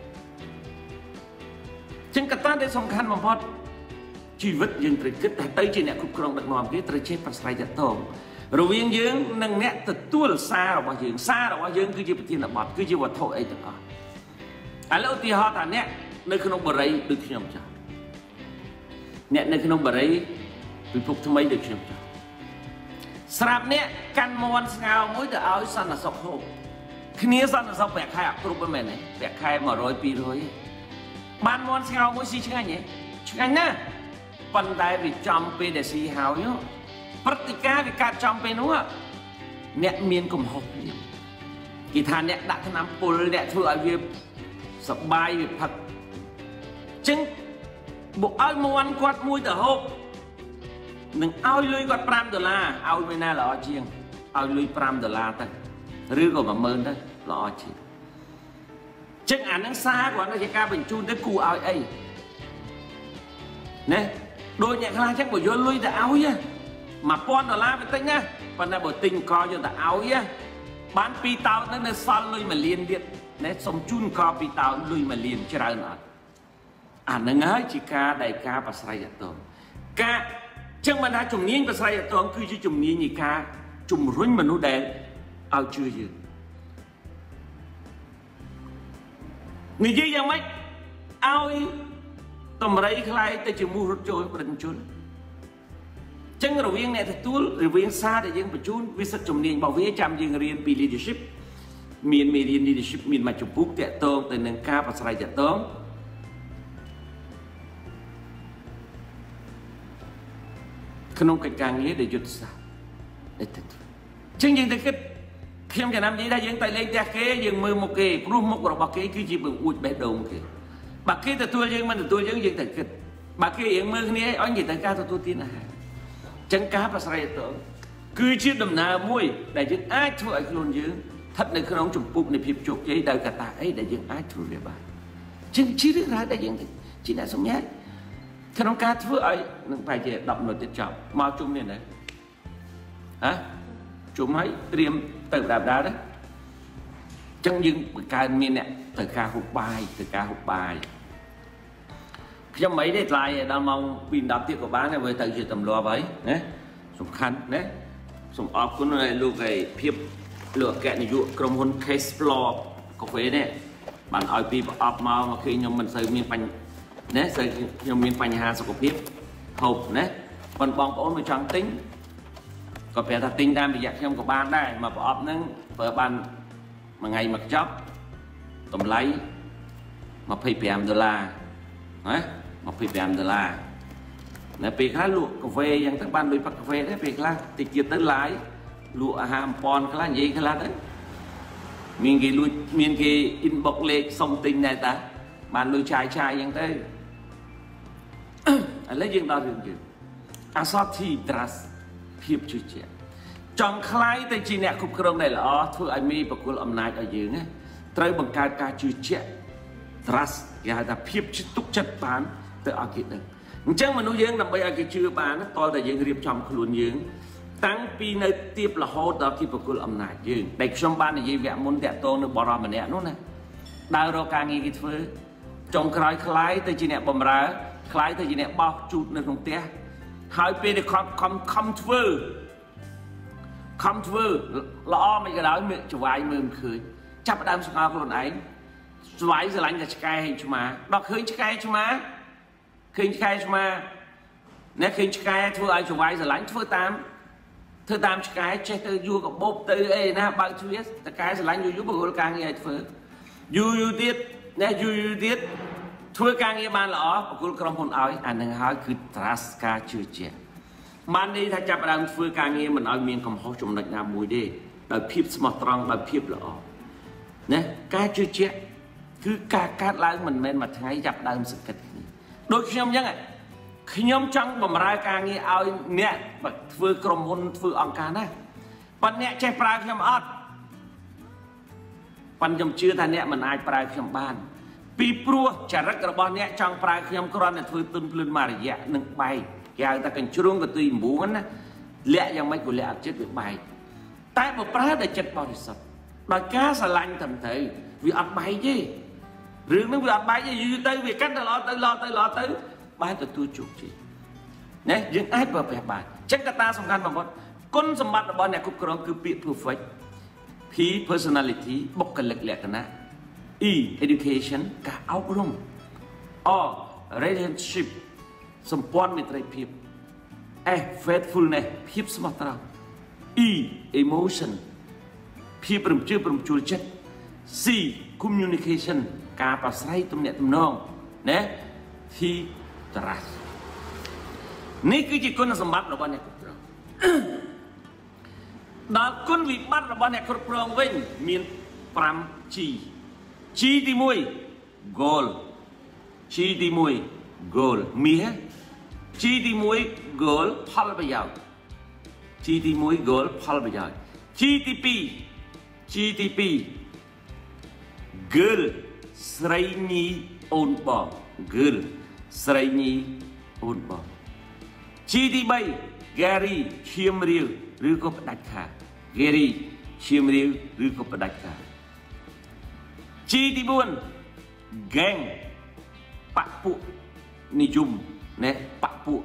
ចឹងកត្តាដែលសំខាន់បំផុតជីវិតយើងត្រូវគិតថាទៅជាអ្នកគ្រប់គ្រងដឹកនាំគេត្រូវចេះប្រស្រ័យទាក់ទងរវាងយើងនិងអ្នកទទួលសាររបស់យើងសាររបស់យើងគឺជាប្រធានបទគឺជាវត្ថុអីទាំងអស់ឥឡូវឧទាហរណ៍ថាអ្នកនៅក្នុងបរិយដូចខ្ញុំចាស់អ្នកនៅក្នុងបរិយពិភពថ្មីដូចខ្ញុំចាស់ស្រាប់អ្នកកាន់មន់ស្ងោមួយទៅឲ្យសន្តិសុខហូបគ្នាសន្តិសុខប្រាក់ខែអត់គ្រប់ទេមែនទេប្រាក់ខែmột trăm ពីររយបានមន់ស្ងោមួយស៊ីឆ្ងាញ់ហ៎ឆ្ងាញ់ណាស់ប៉ុន្តែវាចំពេលដែលស៊ីហើយព្រឹត្តិការណ៍វាកើតចំពេលនោះអ្នកមានកំហុសព្រាមគេថាអ្នកដាក់ថ្នាំពុលអ្នកធ្វើឲ្យវាសបាយវាផឹកចឹងបុកឲ្យមន់គាត់មួយទៅហូបនឹងឲ្យលុយគាត់ប្រាំដុល្លារឲ្យមួយណាល្អជាងឲ្យលុយប្រាំដុល្លារទៅឬក៏មួយម៉ឺនទៅល្អជាងចឹងអានឹងសារគាត់នៅជាការបញ្ជូនទៅគូឲ្យអីណាដូចអ្នកខ្លះចឹងបើយកលុយទៅឲ្យមួយពាន់ដុល្លារវាតិចណាប៉ុន្តែបើទិញកយកទៅឲ្យបានពីរតោនហ្នឹងនៅសល់លុយមួយលានទៀតណាសុំជូនកពីរតោនលុយមួយលានច្រើនអត់អានឹងហើយជាការដែលការប្រស្រ័យទាក់ទងការចឹងមិនថាជំនាញប្រស្រ័យទាក់ទងគឺជាជំនាញនៃការជំរុញមនុស្សដែលឲ្យជឿយើងនិយាយយ៉ាងម៉េចឲ្យតម្រៃខ្លាយទៅជាមូសរត់ចូលប្រតិជនចឹងរវាងអ្នកទទួលរវាងសារដែលយើងបញ្ជូនវាសិទ្ធជំនាញរបស់វាចាំយើងរៀនពី leadership មានមេរៀន leadership មានមួយចម្ពោះតាក់ទងទៅនឹងការប្រស្រ័យតាក់ទងក្នុងកិច្ចការងារដែលយុទ្ធសាស្ត្រដែលទៅចឹងយើងទៅគិតខ្ញុំចំណាំនិយាយថាយើងទៅលេងផ្ទះគេយើងមើលមុខគេព្រោះមុខរបស់គេគឺជាបង្អួចបេះដូងគេបើគេទទួលយើងមិនទទួលយើងយើងទៅគិតបើគេរៀងមើលគ្នាឲ្យនិយាយទៅការទទួលទានអាហារចឹងការប្រស្រ័យទាក់ទងគឺជាដំណើរមួយដែលយើងអាចធ្វើឲ្យខ្លួនយើងស្ថិតនៅក្នុងចម្ពោះនៃភាពជោគជ័យដោយកត្តាអីដែលយើងអាចធ្វើវាបានចឹងជារឿងរ៉ាវដែលយើងជាអ្នកសម្ញាប់ក្នុងការធ្វើឲ្យនឹងប្រហែលជាដប់មិនិតទៀតចប់មកជុំនេះណាហ៎ជុំឲ្យត្រៀមទៅបដាបដាណាចឹងយើងបង្កើនមានអ្នកទៅការហូបបាយទៅការហូបបាយខ្ញុំមិនទេថ្លៃដល់ម៉ោងពីរដប់ទៀតក៏បានដែរវាទៅជាទម្លាប់ហើយណាសំខាន់ណាសូមអរគុណលោកឯភាពលោកអគ្គនាយកក្រុមហ៊ុន Case Floor កាហ្វេនេះបានឲ្យពីប្រអប់មកមកឃើញខ្ញុំមិនសូវមានបញ្ហាណាសូវខ្ញុំមានបញ្ហាសុខភាពហូបណាប៉ុន្តែបងប្អូនមកចង់ទិញក៏ប្រាប់ថាទិញតាមរយៈខ្ញុំក៏បានដែរមកប្រអប់ហ្នឹងប្រើបានមួយថ្ងៃមកចប់តម្លៃម្ភៃប្រាំដុល្លារណាម្ភៃប្រាំដុល្លារនៅពេលខ្លះលក់កាហ្វេយ៉ាងទៅបានលុយផឹកកាហ្វេដែរពេលខ្លះតិចទៀតទៅឡាយលក់អាហារអំប៉ុនខ្លះនិយាយខ្លះទៅមានគេលួចមានគេ inbox លេខសុំទិញដែរតាបានលុយចាយចាយយ៉ាងទៅឥឡូវយើងដល់រឿងយើងអសតធី trust ភាពជឿជាក់ចង់ខ្លាយទៅជាអ្នកគ្រប់គ្រងដែលល្អធ្វើឲ្យមេបកគលអំណាចឲ្យយើងណាត្រូវបង្កើតការជឿជាក់ trust គេហៅថាភាពជឿទុកចិត្តបានទៅឲ្យគេដឹងអញ្ចឹងមនុស្សយើងដើម្បីឲ្យគេជឿបានតលតែយើងរៀបចំខ្លួនយើងតាំងពីនៅទៀបរហូតដល់ទីបកគលអំណាចយើងដែលខ្ញុំបាននិយាយវគ្គមុនតាក់ទងនៅបរិមម្នាក់នោះណាដើររកការងារគេធ្វើចុងក្រោយខ្លាយទៅជាអ្នកបម្រើខ្លាយទៅជាអ្នកបោសជូតនៅក្នុងផ្ទះហើយពេលដែលខំខំខំធ្វើខំធ្វើល្អមិនក៏ដោយមើលច្វាយមើលមិនឃើញចាប់ផ្ដើមស្ងល់ខ្លួនឯងស្វាយស្រឡាញ់តែឆ្កែហេងឆ្មាដល់ឃើញឆ្កែឆ្មាឃើញឆ្កែឆ្មាអ្នកឃើញឆ្កែធ្វើឲ្យច្វាយស្រឡាញ់ធ្វើតាមធ្វើតាមឆ្កែចេះទៅយួរកបោបទៅអីណាបើកទ្វារតកែស្រឡាញ់យូរយូរបកលការងារឲ្យធ្វើយូរយូរទៀតណាយូរយូរទៀតធ្វើការងារបានល្អបកគលក្រុមហ៊ុនឲ្យអានឹងហើយគឺ trust ការជឿជាក់បានន័យថាចាប់ផ្ដើមធ្វើការងារមិនឲ្យមានកំហុសចំណុចណាមួយទេដោយភាពស្មោះត្រង់ដោយភាពល្អណាការជឿជាក់គឺការកើតឡើងមិនមែនមួយថ្ងៃចាប់ផ្ដើមសង្កត់គ្នាដូចខ្ញុំអញ្ចឹងខ្ញុំចង់បម្រើការងារឲ្យអ្នកធ្វើក្រុមហ៊ុនធ្វើអង្គការណាប៉ុន្តែអ្នកចេះប្រើខ្ញុំអត់ប៉ុន្តែខ្ញុំជឿថាអ្នកមិនអាចប្រើខ្ញុំបានពីព្រោះចរិតរបស់អ្នកចង់ប្រើខ្ញុំគ្រាន់តែធ្វើទុនភ្លឺនមួយរយៈនឹងបែកគេហៅថាកញ្ជ្រោងកន្ទុយអំបួនណាលាក់យ៉ាងម៉េចក៏លាក់អត់ចិត្តវាបែកតែបើប្រើតែចិត្តបរិសុទ្ធដោយការស្រឡាញ់ត្រឹមត្រូវវាអត់បែកទេរឿងហ្នឹងវាអត់បែកទេយូរទៅវាកាន់តែល្អទៅល្អទៅល្អទៅបានទទួលជោគជ័យណាយើងអាចប្រើប្រាស់បានចឹងកត្តាសំខាន់បំផុតគុណសម្បត្តិរបស់អ្នកគ្រប់គ្រងគឺពាក្យ perfect P personality បុគ្គលិកលក្ខណៈ E education ការអប់រំ R relationship សម្ព័ន្ធមិត្តភាព S faithfulness ភាពស្មោះត្រង់ E emotion ភាពរំជើបរំជួលចិត្ត C communication ការប្រស្រ័យទំនាក់ទំនងណា T trust នេះគឺជាគុណសម្បត្តិរបស់អ្នកគ្រប់គ្រងដល់គុណវិបត្តិរបស់អ្នកគ្រប់គ្រងវិញមាន five G G ទីone goal G ទីone goal មាស G ទីone goal ផលប្រយោជន៍ G ទីone goal ផលប្រយោជន៍ G ទីtwo G ទីtwo girl ស្រីញីអូនបង girl ស្រីញីអូនបង G ទីthree Gary ឈាមរាវឬក៏ផ្ដាច់ខាត Gary ឈាមរាវឬក៏ផ្ដាច់ខាត G ទីfour gang បពពួកនិយមណែបពពួក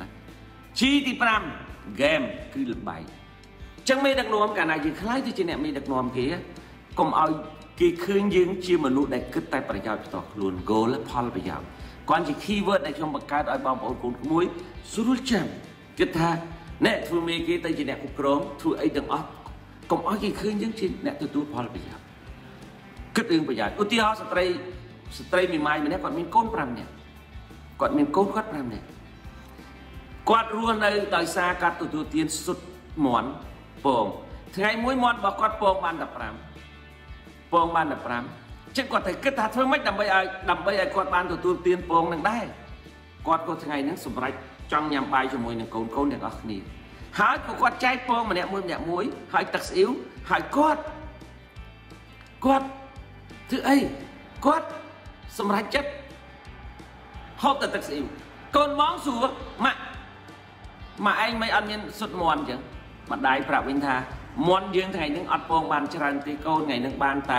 G ទីfive game គឺល្បែងអញ្ចឹងមេដឹកនាំកាលណាយើងខ្លាយទៅជាអ្នកមេដឹកនាំគេកុំឲ្យគេឃើញយើងជាមនុស្សដែលគិតតែប្រយោជន៍ផ្ទាល់ខ្លួន goal ផលប្រយោជន៍គាត់ជា keyword ដែលខ្ញុំបង្កើតឲ្យបងប្អូនកូនក្មួយស្រួលចាំគិតថាអ្នកធ្វើមេគេទៅជាអ្នកគ្រប់គ្រងធ្វើអីទាំងអស់កុំឲ្យគេឃើញយើងជាអ្នកទទួលផលប្រយោជន៍គិតរឿងប្រយោជន៍ឧទាហរណ៍ស្ត្រីស្ត្រីមីម៉ាយម្នាក់គាត់មានកូនfiveនាក់គាត់មានកូនគាត់fiveនាក់គាត់រស់នៅដោយសារគាត់ទទួលទានសុទ្ធមន់ពងថ្ងៃមួយមន់របស់គាត់ពងបានតែfiveពងបានតែfiveចឹងគាត់តែគិតថាធ្វើម៉េចដើម្បីឲ្យដើម្បីឲ្យគាត់បានទទួលទានពងនឹងដែរគាត់ក៏ថ្ងៃហ្នឹងសម្រេចចង់ញ៉ាំបាយជាមួយនឹងកូនកូនទាំងអស់គ្នាហើយក៏គាត់ចែកពងម្នាក់មួយម្នាក់មួយហើយទឹកស្អ៊ីវហើយគាត់គាត់ធ្វើអីគាត់សម្រេចចិត្តហូបតែទឹកស្អ៊ីវកូនបងសួរម៉ាក់ម៉ាក់ឯងមិនអត់មានសុទ្ធមន់អញ្ចឹងម្ដាយប្រាប់វិញថាមន់យើងថ្ងៃហ្នឹងអត់ពងបានច្រើនទេកូនថ្ងៃហ្នឹងបានតែ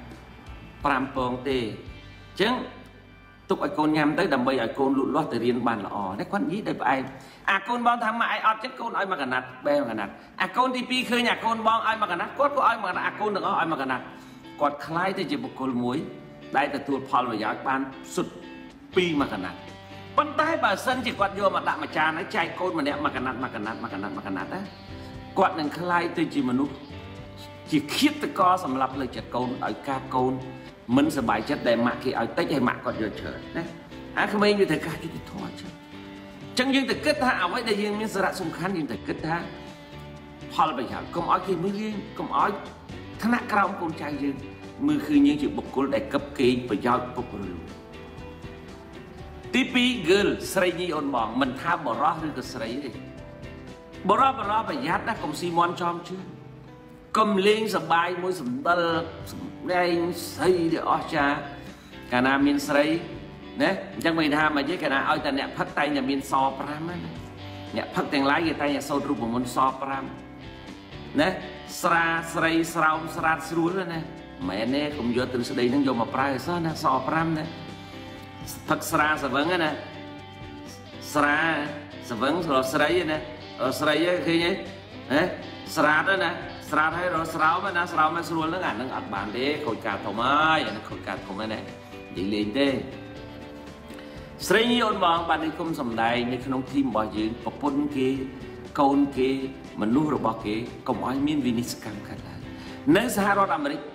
fiveពងទេអញ្ចឹងទុកឲ្យកូនញ៉ាំទៅដើម្បីឲ្យកូនលូតលាស់ទៅរៀនបានល្អតែគាត់និយាយដោយផ្អែមអាកូនបងថាម៉ាក់ឯងអត់ចិត្តកូនឲ្យមកកណាត់បែមកណាត់អាកូនទីtwoឃើញអាកូនបងឲ្យមកកណាត់គាត់ក៏ឲ្យមកកណាត់អាកូនទាំងអស់ឲ្យមកកណាត់គាត់คล้ายទៅជាបុគ្គលមួយដែលទទួលផលប្រយោជន៍បានសុទ្ធពីរមកកណាត់ប៉ុន្តែបើសិនជាគាត់យកមកដាក់មួយចានហើយចែកកូនម្នាក់មកកណាត់មកកណាត់មកកណាត់មកកណាត់ណាគាត់នឹងคล้ายទៅជាមនុស្សជាឃាតករសម្រាប់លើចិត្តកូនឲ្យការកូនមិនសប្បាយចិត្តដែលម៉ាក់គេឲ្យតិចហើយម៉ាក់គាត់យកច្រើនណាអាក្មេងវាត្រូវការយុត្តិធម៌ចឹងអញ្ចឹងយើងទៅគិតថាអ្វីដែលយើងមានសារៈសំខាន់យើងទៅគិតថាផលប្រយោជន៍កុំឲ្យគេមើលយើងកុំឲ្យថ្នាក់ក្រោមកូនចៅយើងមើលឃើញយើងជាបុគ្គលដែលកឹបគេងប្រយោជន៍ពុករលួយទីtwo girl ស្រីញីអូនបងមិនថាបរោះឬក៏ស្រីទេបរោះបរោះប្រយ័ត្នណាកុំស៊ីមន់ចំជឿកុំលេងសបាយមួយសម្ដិលសម្ដែងស្អីដែលអស្ចារ្យកាលណាមានស្រីណាអញ្ចឹងមិនថាមកនិយាយកាលណាឲ្យតែអ្នកផឹកតែតែមានសfiveណាអ្នកផឹកទាំងឡាយគេតែតែសូត្ររូបមន្តសfiveណាស្រាស្រីស្រោមស្រាតស្រួលណាមែនទេកុំយកទ្រឹស្ដីហ្នឹងយកមកប្រើសោះណាសfiveណាផឹកស្រាស្វឹងណាស្រាស្វឹងស្រួលស្រីណាស្រីឃើញទេណាស្រាតណាស្រាតឲ្យរកស្រោមណាស្រោមឲ្យស្រួលហ្នឹងអាហ្នឹងអត់បានទេខូចការធំហើយអាហ្នឹងខូចការធំហើយណានិយាយលេងទេស្រីញីអូនបងបាននេះគុំសំដែងនៅក្នុងធីមរបស់យើងប្រពន្ធគេកូនគេមនុស្សរបស់គេកុំឲ្យមានវិនិស្សកម្មកើតឡើងនៅសហរដ្ឋអាមេរិក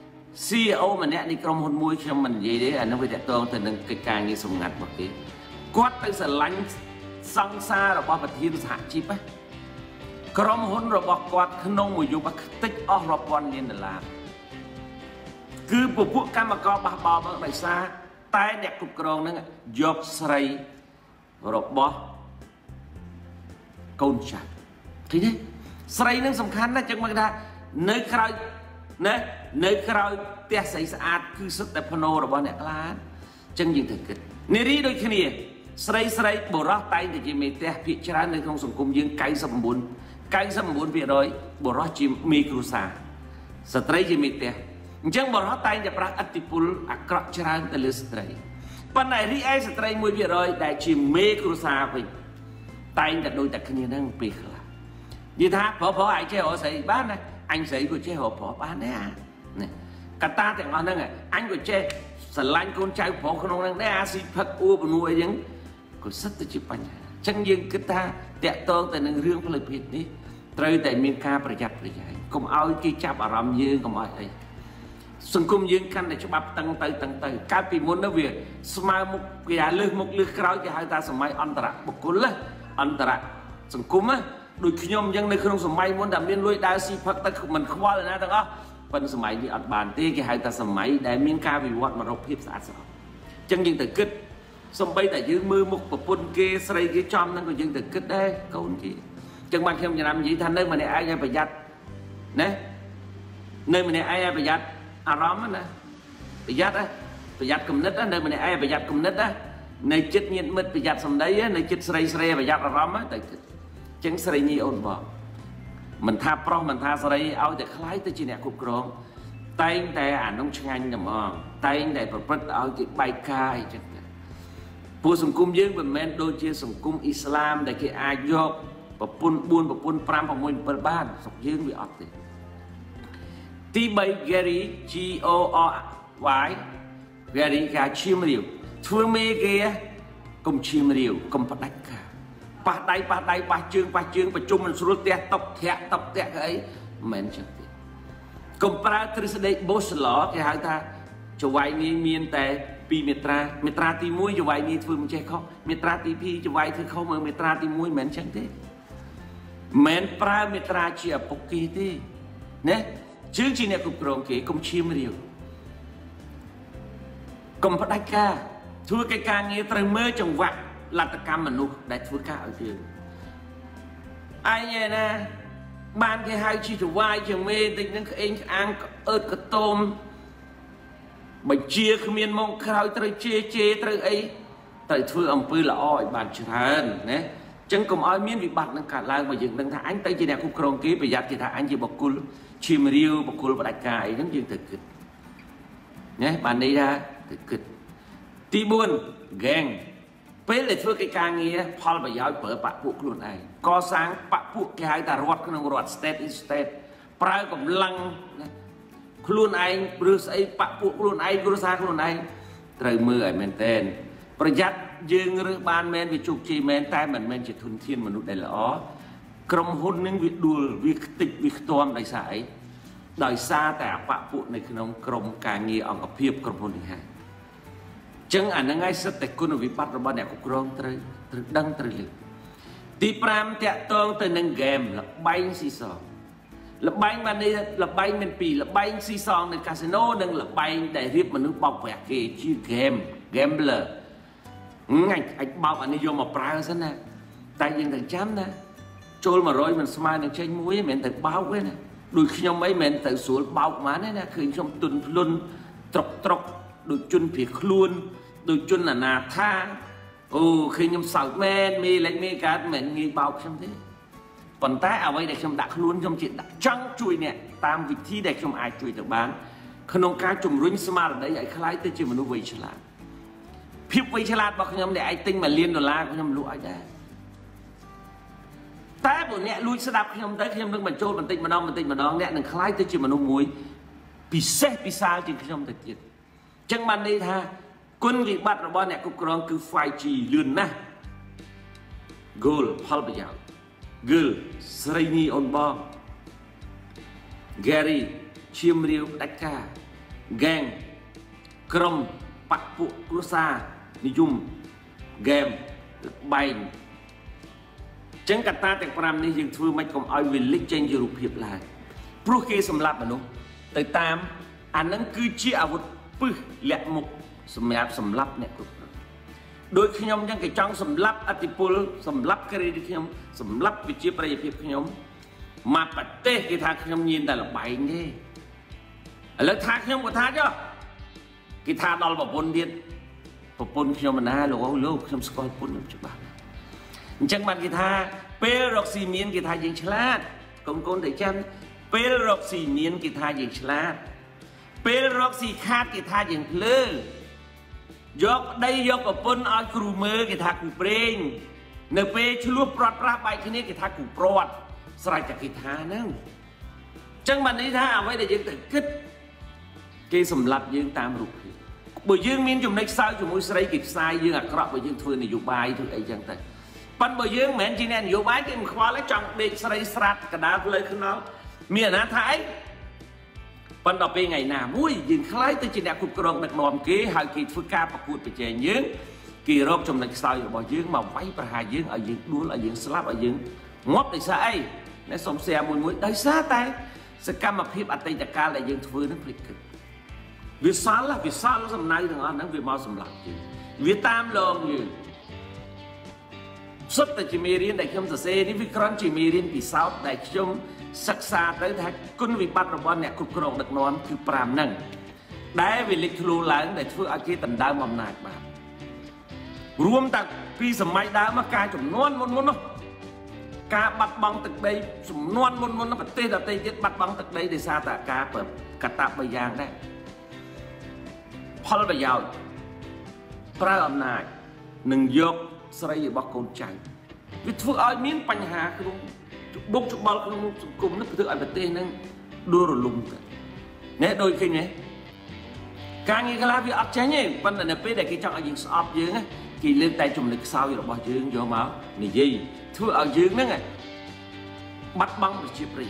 C E O ម្នាក់នៃក្រុមហ៊ុនមួយខ្ញុំមិននិយាយទេអានោះវាតកតងទៅនឹងកិច្ចការងារសម្ងាត់របស់គេគាត់ទៅស្រឡាញ់សង្សាររបស់ប្រធានសហជីពក្រុមហ៊ុនរបស់គាត់ក្នុងមួយយប់ខ្ទេចអស់រាប់ពាន់លានដុល្លារគឺពពួកកម្មករបះបោមកដោយសារតែអ្នកគ្រប់គ្រងនឹងយកស្រីរបស់កូនចាស់ឃើញទេស្រីនឹងសំខាន់ណាស់ចឹងមកថានៅក្រោយណានៅក្រោយផ្ទះស្រីស្អាតគឺសុទ្ធតែភ្នោរបស់អ្នកក្លាចឹងយើងត្រូវគិតនារីដូចគ្នាស្រីស្រីបុរសតែងតែជាមេផ្ទះភាគច្រើននៅក្នុងសង្គមយើងninety-nine 99% បុរសជាមេគ្រួសារស្ត្រីជាមេផ្ទះអញ្ចឹងបុរសតែងតែប្រាស់ឥទ្ធិពលអាក្រក់ច្រើនទៅលើស្ត្រីប៉ុន្តែរីឯស្ត្រីone% ដែលជាមេគ្រួសារវិញតែងតែដូចតែគ្នាហ្នឹងពេលខ្លះនិយាយថាប្រុសប្រុសឯងចេះរកស្រីបានណាអញស្រីក៏ចេះរកប្រុសបានដែរណាកតាទាំងអស់ហ្នឹងអញក៏ចេះស្រឡាញ់កូនចៅប្រុសក្នុងហ្នឹងដែរអាស៊ីផឹកអួបនួអីហ្នឹងក៏សិតទៅជាបញ្ហាអញ្ចឹងយើងគិតថាតាក់ទងទៅនឹងរឿងផ្លូវភេទនេះត្រូវតែមានការប្រយ័ត្នប្រយែងកុំឲ្យគេចាប់អារម្មណ៍យើងកុំឲ្យអីសង្គមយើងកាន់តែច្បាប់តឹងទៅតឹងទៅកាលពីមុននោះវាស្មើមុខគេហៅលើសមុខលើសក្រោយគេហៅថាសម័យអន្តរបុគ្គលអអន្តរសង្គមណាដូចខ្ញុំអញ្ចឹងនៅក្នុងសម័យមុនដែលមានលុយដើរស៊ីផឹកទៅមិនខ្វល់ណាទាំងអស់ប៉ុន្តែសម័យនេះអត់បានទេគេហៅថាសម័យដែលមានការវិវត្តមករកភាពស្អាតស្អំអញ្ចឹងយើងទៅគិតសំបីតែយើងមើលមុខប្រពន្ធគេស្រីគេចំហ្នឹងក៏យើងទៅគិតដែរកូនគេអញ្ចឹងបានខ្ញុំចំណាំនិយាយថានៅម្នាក់ឯងឲ្យប្រយ័ត្នណានៅម្នាក់ឯងឲ្យប្រយ័ត្នអារម្មណ៍ណាប្រយ័ត្នណាប្រយ័ត្នគំនិតណានៅម្នាក់ឯងប្រយ័ត្នគំនិតណានៅចិត្តញាតិមិត្តប្រយ័ត្នសម្ដីនៅចិត្តស្រីស្រីប្រយ័ត្នអារម្មណ៍ទៅគិតអញ្ចឹងស្រីញីអូនបងមិនថាប្រុសមិនថាស្រីឲ្យតែខ្លាយទៅជាអ្នកគ្រប់គ្រងតែងតែអានោះឆ្ងាញ់តែហ្មងតែងតែប្រព្រឹត្តឲ្យគេបែកការអីចឹងពួកសង្គមយើងមិនមែនដូចជាសង្គមអ៊ីស្លាមដែលគេអាចយកប្រពន្ធបួនប្រពន្ធប្រាំប្រមួយbảyបានស្រុកយើងវាអត់ទេទីបី Gary G O R Y Gary គេឈាមរាវធ្វើមេគេកុំឈាមរាវកុំផ្ដាច់ការប៉ះដៃប៉ះដៃប៉ះជើងប៉ះជើងប្រជុំមិនស្រួលផ្ទះតបធាក់តបធាក់គេអីមិនមែនចឹងទេកុំប្រើទ្រឹស្ដី Bossler គេហៅថាចវាយនេះមានតែពីរមាត្រាមាត្រាទីមួយចវាយនេះធ្វើមិនចេះខុសមាត្រាទីពីរចវាយធ្វើខុសមើលមាត្រាទីមួយមិនមែនចឹងទេមិនប្រើមាត្រាជាឪពុកគេទេណាជើងជាអ្នកគ្រប់គ្រងគេកុំឈាមរាវកុំផ្ដាច់ការធ្វើកិច្ចការងារត្រូវមើលចង្វាក់លទ្ធកម្មមនុស្សដែលធ្វើការឲ្យយើងឯងឯណាបានគេហៅជីចវាយជាងមេតិចនឹងក្អេងក្អាងអើតកតោមបញ្ជាគ្មានមកក្រោយត្រូវជេជេត្រូវអីត្រូវធ្វើអំពើល្អឲ្យបានច្រើនណាអញ្ចឹងកុំឲ្យមានវិបត្តិនឹងកើតឡើងមកយើងដឹងថាអញទៅជាអ្នកគ្រប់គ្រងគេប្រយ័ត្នគេថាអញជាបុគ្គលឈាមរាវបុគ្គលផ្ដាច់ការអីហ្នឹងយើងត្រូវគិតណាបានន័យថាត្រូវគិតទីបួន gang ពេលដែលធ្វើកិច្ចការងារផលប្រយោជន៍ប្រើបពពួកខ្លួនឯងកសាងបពពួកគេហៅថារដ្ឋក្នុងរដ្ឋ state is state ប្រើកម្លាំងខ្លួនឯងឬស្អីបពពួកខ្លួនឯងគ្រួសារខ្លួនឯងត្រូវមើលឲ្យមែនតែនប្រយ័ត្នយើងរើសបានមែនវាជោគជ័យមែនតែមិនមែនជាធនធានមនុស្សដែលល្អក្រុមហ៊ុននឹងវាដួលវាខ្ទេចវាខ្ទាំដោយសារអីដោយសារតែអបពួកនៅក្នុងក្រមការងារអង្គភាពក្រុមហ៊ុននេះហើយចឹងអានឹងឯងសិតតែគុណវិបត្តិរបស់អ្នកគ្រប់គ្រងត្រូវត្រូវដឹងត្រូវលើទីប្រាំតាក់ទងទៅនឹងហ្គេមលបែងស៊ីសងលបែងបាននេះលបែងមានពីរលបែងស៊ីសងនៅកាស៊ីណូនិងលបែងដែលរៀបមនុស្សបោកប្រាស់គេជាហ្គេម gambler ងាច់អាចបោកអានេះយកមកប្រើសិនណាតែយើងត្រូវចាំណាចូល100មិនស្មើនឹងចេញមួយមិនមែនទៅបោកទេណាដូចខ្ញុំអីមិនមែនទៅស្រួលបោកហ្មងទេណាឃើញខ្ញុំទុនភ្លុនត្រុកត្រុកដូចជន់ភៀសខ្លួនដូចជន់អនាថាអូឃើញខ្ញុំសោកមែនមេលេចមេកើតមិនងាយបោកខ្ញុំទេប៉ុន្តែអ្វីដែលខ្ញុំដាក់ខ្លួនខ្ញុំជាដាក់ចង់ជួយអ្នកតាមវិធីដែលខ្ញុំអាចជួយទៅបានក្នុងការជំរុញស្មារតីឲ្យខ្លាយទៅជាមនុស្សវៃឆ្លាតភាពវៃឆ្លាតរបស់ខ្ញុំដែលអាចទិញមួយលានដុល្លារខ្ញុំលក់ឲ្យដែរតែបើអ្នកលួចស្ដាប់ខ្ញុំទៅខ្ញុំនឹងបញ្ចូលបន្តិចម្ដងបន្តិចម្ដងអ្នកនឹងខ្លាយទៅជាមនុស្សមួយពិសេសពិសាលជាងខ្ញុំទៅទៀតចឹងបានន័យថាគុណវិបត្តិរបស់អ្នកគ្រប់គ្រងគឺ five G លឿនណាស់ goal ផលប្រយោជន៍ girl ស្រីញីអូនបង Gary ឈាមរាវផ្ដាច់ការ gang ក្រុមបពពួកគ្រួសារនិយម game បែងចឹងកត្តាទាំងប្រាំនេះយើងធ្វើមិនកុំឲ្យវាលេចចេញជារូបភាពឡើយព្រោះគេសម្លាប់មនុស្សទៅតាមអានឹងគឺជាអាវុធពឹសលាក់មុខសម្រាប់សម្លាប់អ្នកគ្រប់គ្រងដោយខ្ញុំអញ្ចឹងគេចង់សម្លាប់អធិពលសម្លាប់គ្រីឌីតខ្ញុំសម្លាប់វិជាប្រយោជន៍ភាពខ្ញុំមកប្រទេសគេថាខ្ញុំញៀនតែលបែងទេឥឡូវថាខ្ញុំក៏ថាចុះគេថាដល់ប្រពន្ធទៀតប្រពន្ធខ្ញុំណាលោកអូលោកខ្ញុំស្គាល់ប្រពន្ធខ្ញុំច្បាស់អញ្ចឹងបានគេថាពេលរកស៊ីមានគេថាយើងឆ្លាតកូនកូនតែចាំពេលរកស៊ីមានគេថាយើងឆ្លាតពេលរកស៊ីខាតគេថាយើងភ្លើយកដីយកប្រពន្ធឲ្យគ្រូមើលគេថាគ្រូប្រេងនៅពេលឆ្លោះប្រត់ប្រាស់បែកគ្នាគេថាគ្រូប្រត់ស្រេចតែគេថាហ្នឹងអញ្ចឹងបានន័យថាអ្វីដែលយើងត្រូវគិតគេសម្លាប់យើងតាមរូបភាពបើយើងមានចំណុចខ្សោយជាមួយស្រីគេផ្សាយយើងអាក្រក់បើយើងធ្វើនយោបាយធ្វើអីចឹងទៅប៉ុន្តែបើយើងមិនមែនជាអ្នកនយោបាយគេមិនខ្វល់ទេចង់ដេកស្រីស្រាត់កដាលផ្លូវខ្នល់មានអាណាថាអីប៉ុន្តែពេលថ្ងៃណាមួយយើងខ្លាយទៅជាអ្នកគ្រប់គ្រងដឹកនាំគេហើយគេធ្វើការប្រកួតប្រជែងយើង kỳ rốt trong lịch sau bỏ dương mà váy và hai dương ở dương đuôi ở dương slap ở dương ngót để xa ấy nó xong xe mùi mũi đấy xa tay sẽ cam mà phép ở tây đặc ca lại dương thưa nó phịch việc sáng là việc sáng nó sầm nay thằng anh nó việc mau sầm lạc việc tam lồng như xuất từ chỉ mê riêng đại không giờ xe đi việc con chỉ mê riêng vì sao đại chúng sắc xa tới thái quân vì bắt rồi bọn nè cục cồn được nónคือปรามนั่งได้วิลิครูหลังได้ช่วยอาชีพตันดาวมำนาจมารวมตั้งปีสมัยดาวมาการจุ่มนวลมุนมุนเนาะการบัดบังตึกใดจุ่มนวลมุนมุนเนาะประเทศประเทศยึดบัดบังตึกใดได้ซาตะการเปิดกระตับใบยางได้พอเราไปยาวพระอำนาจหนึ่งยกสลายบักโกนใจวิธีเอาเมียนปัญหาคือบุกจุบอลคือกลุ่มนักถืออันประเทศนั้นดูรุนลุงกันเนี่ยโดยคือไงการงี้ก็ลาวิอัดใช่ไหมวันนั้นเป็นแต่กิจกรรมยิงสอบยืงอ่ะกิเล่นแต่จุ่มเล็กสาวอยู่หรอกบ่ยืงโยมเอานี่ยี่ถือเอายืงนั่นไงบัดบังไปจีบรี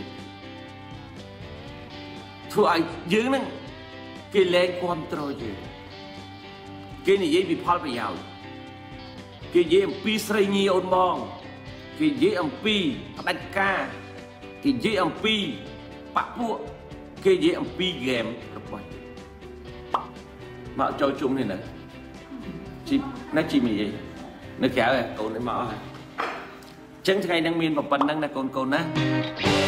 ถือเอายืงนั่นกิเล่นความตรอยยืงกินี่ยี่มีพอลไปยาวกิยี่ปีสระยีอนมองกิยี่อัมปีปัดกากิยี่อัมปีปะพวกกิยี่อัมปีเกมระบายmà cho chung này nè chị nó chị mày gì nó kéo này cậu này mở hả chân ngày đang miên một phần năng là con con á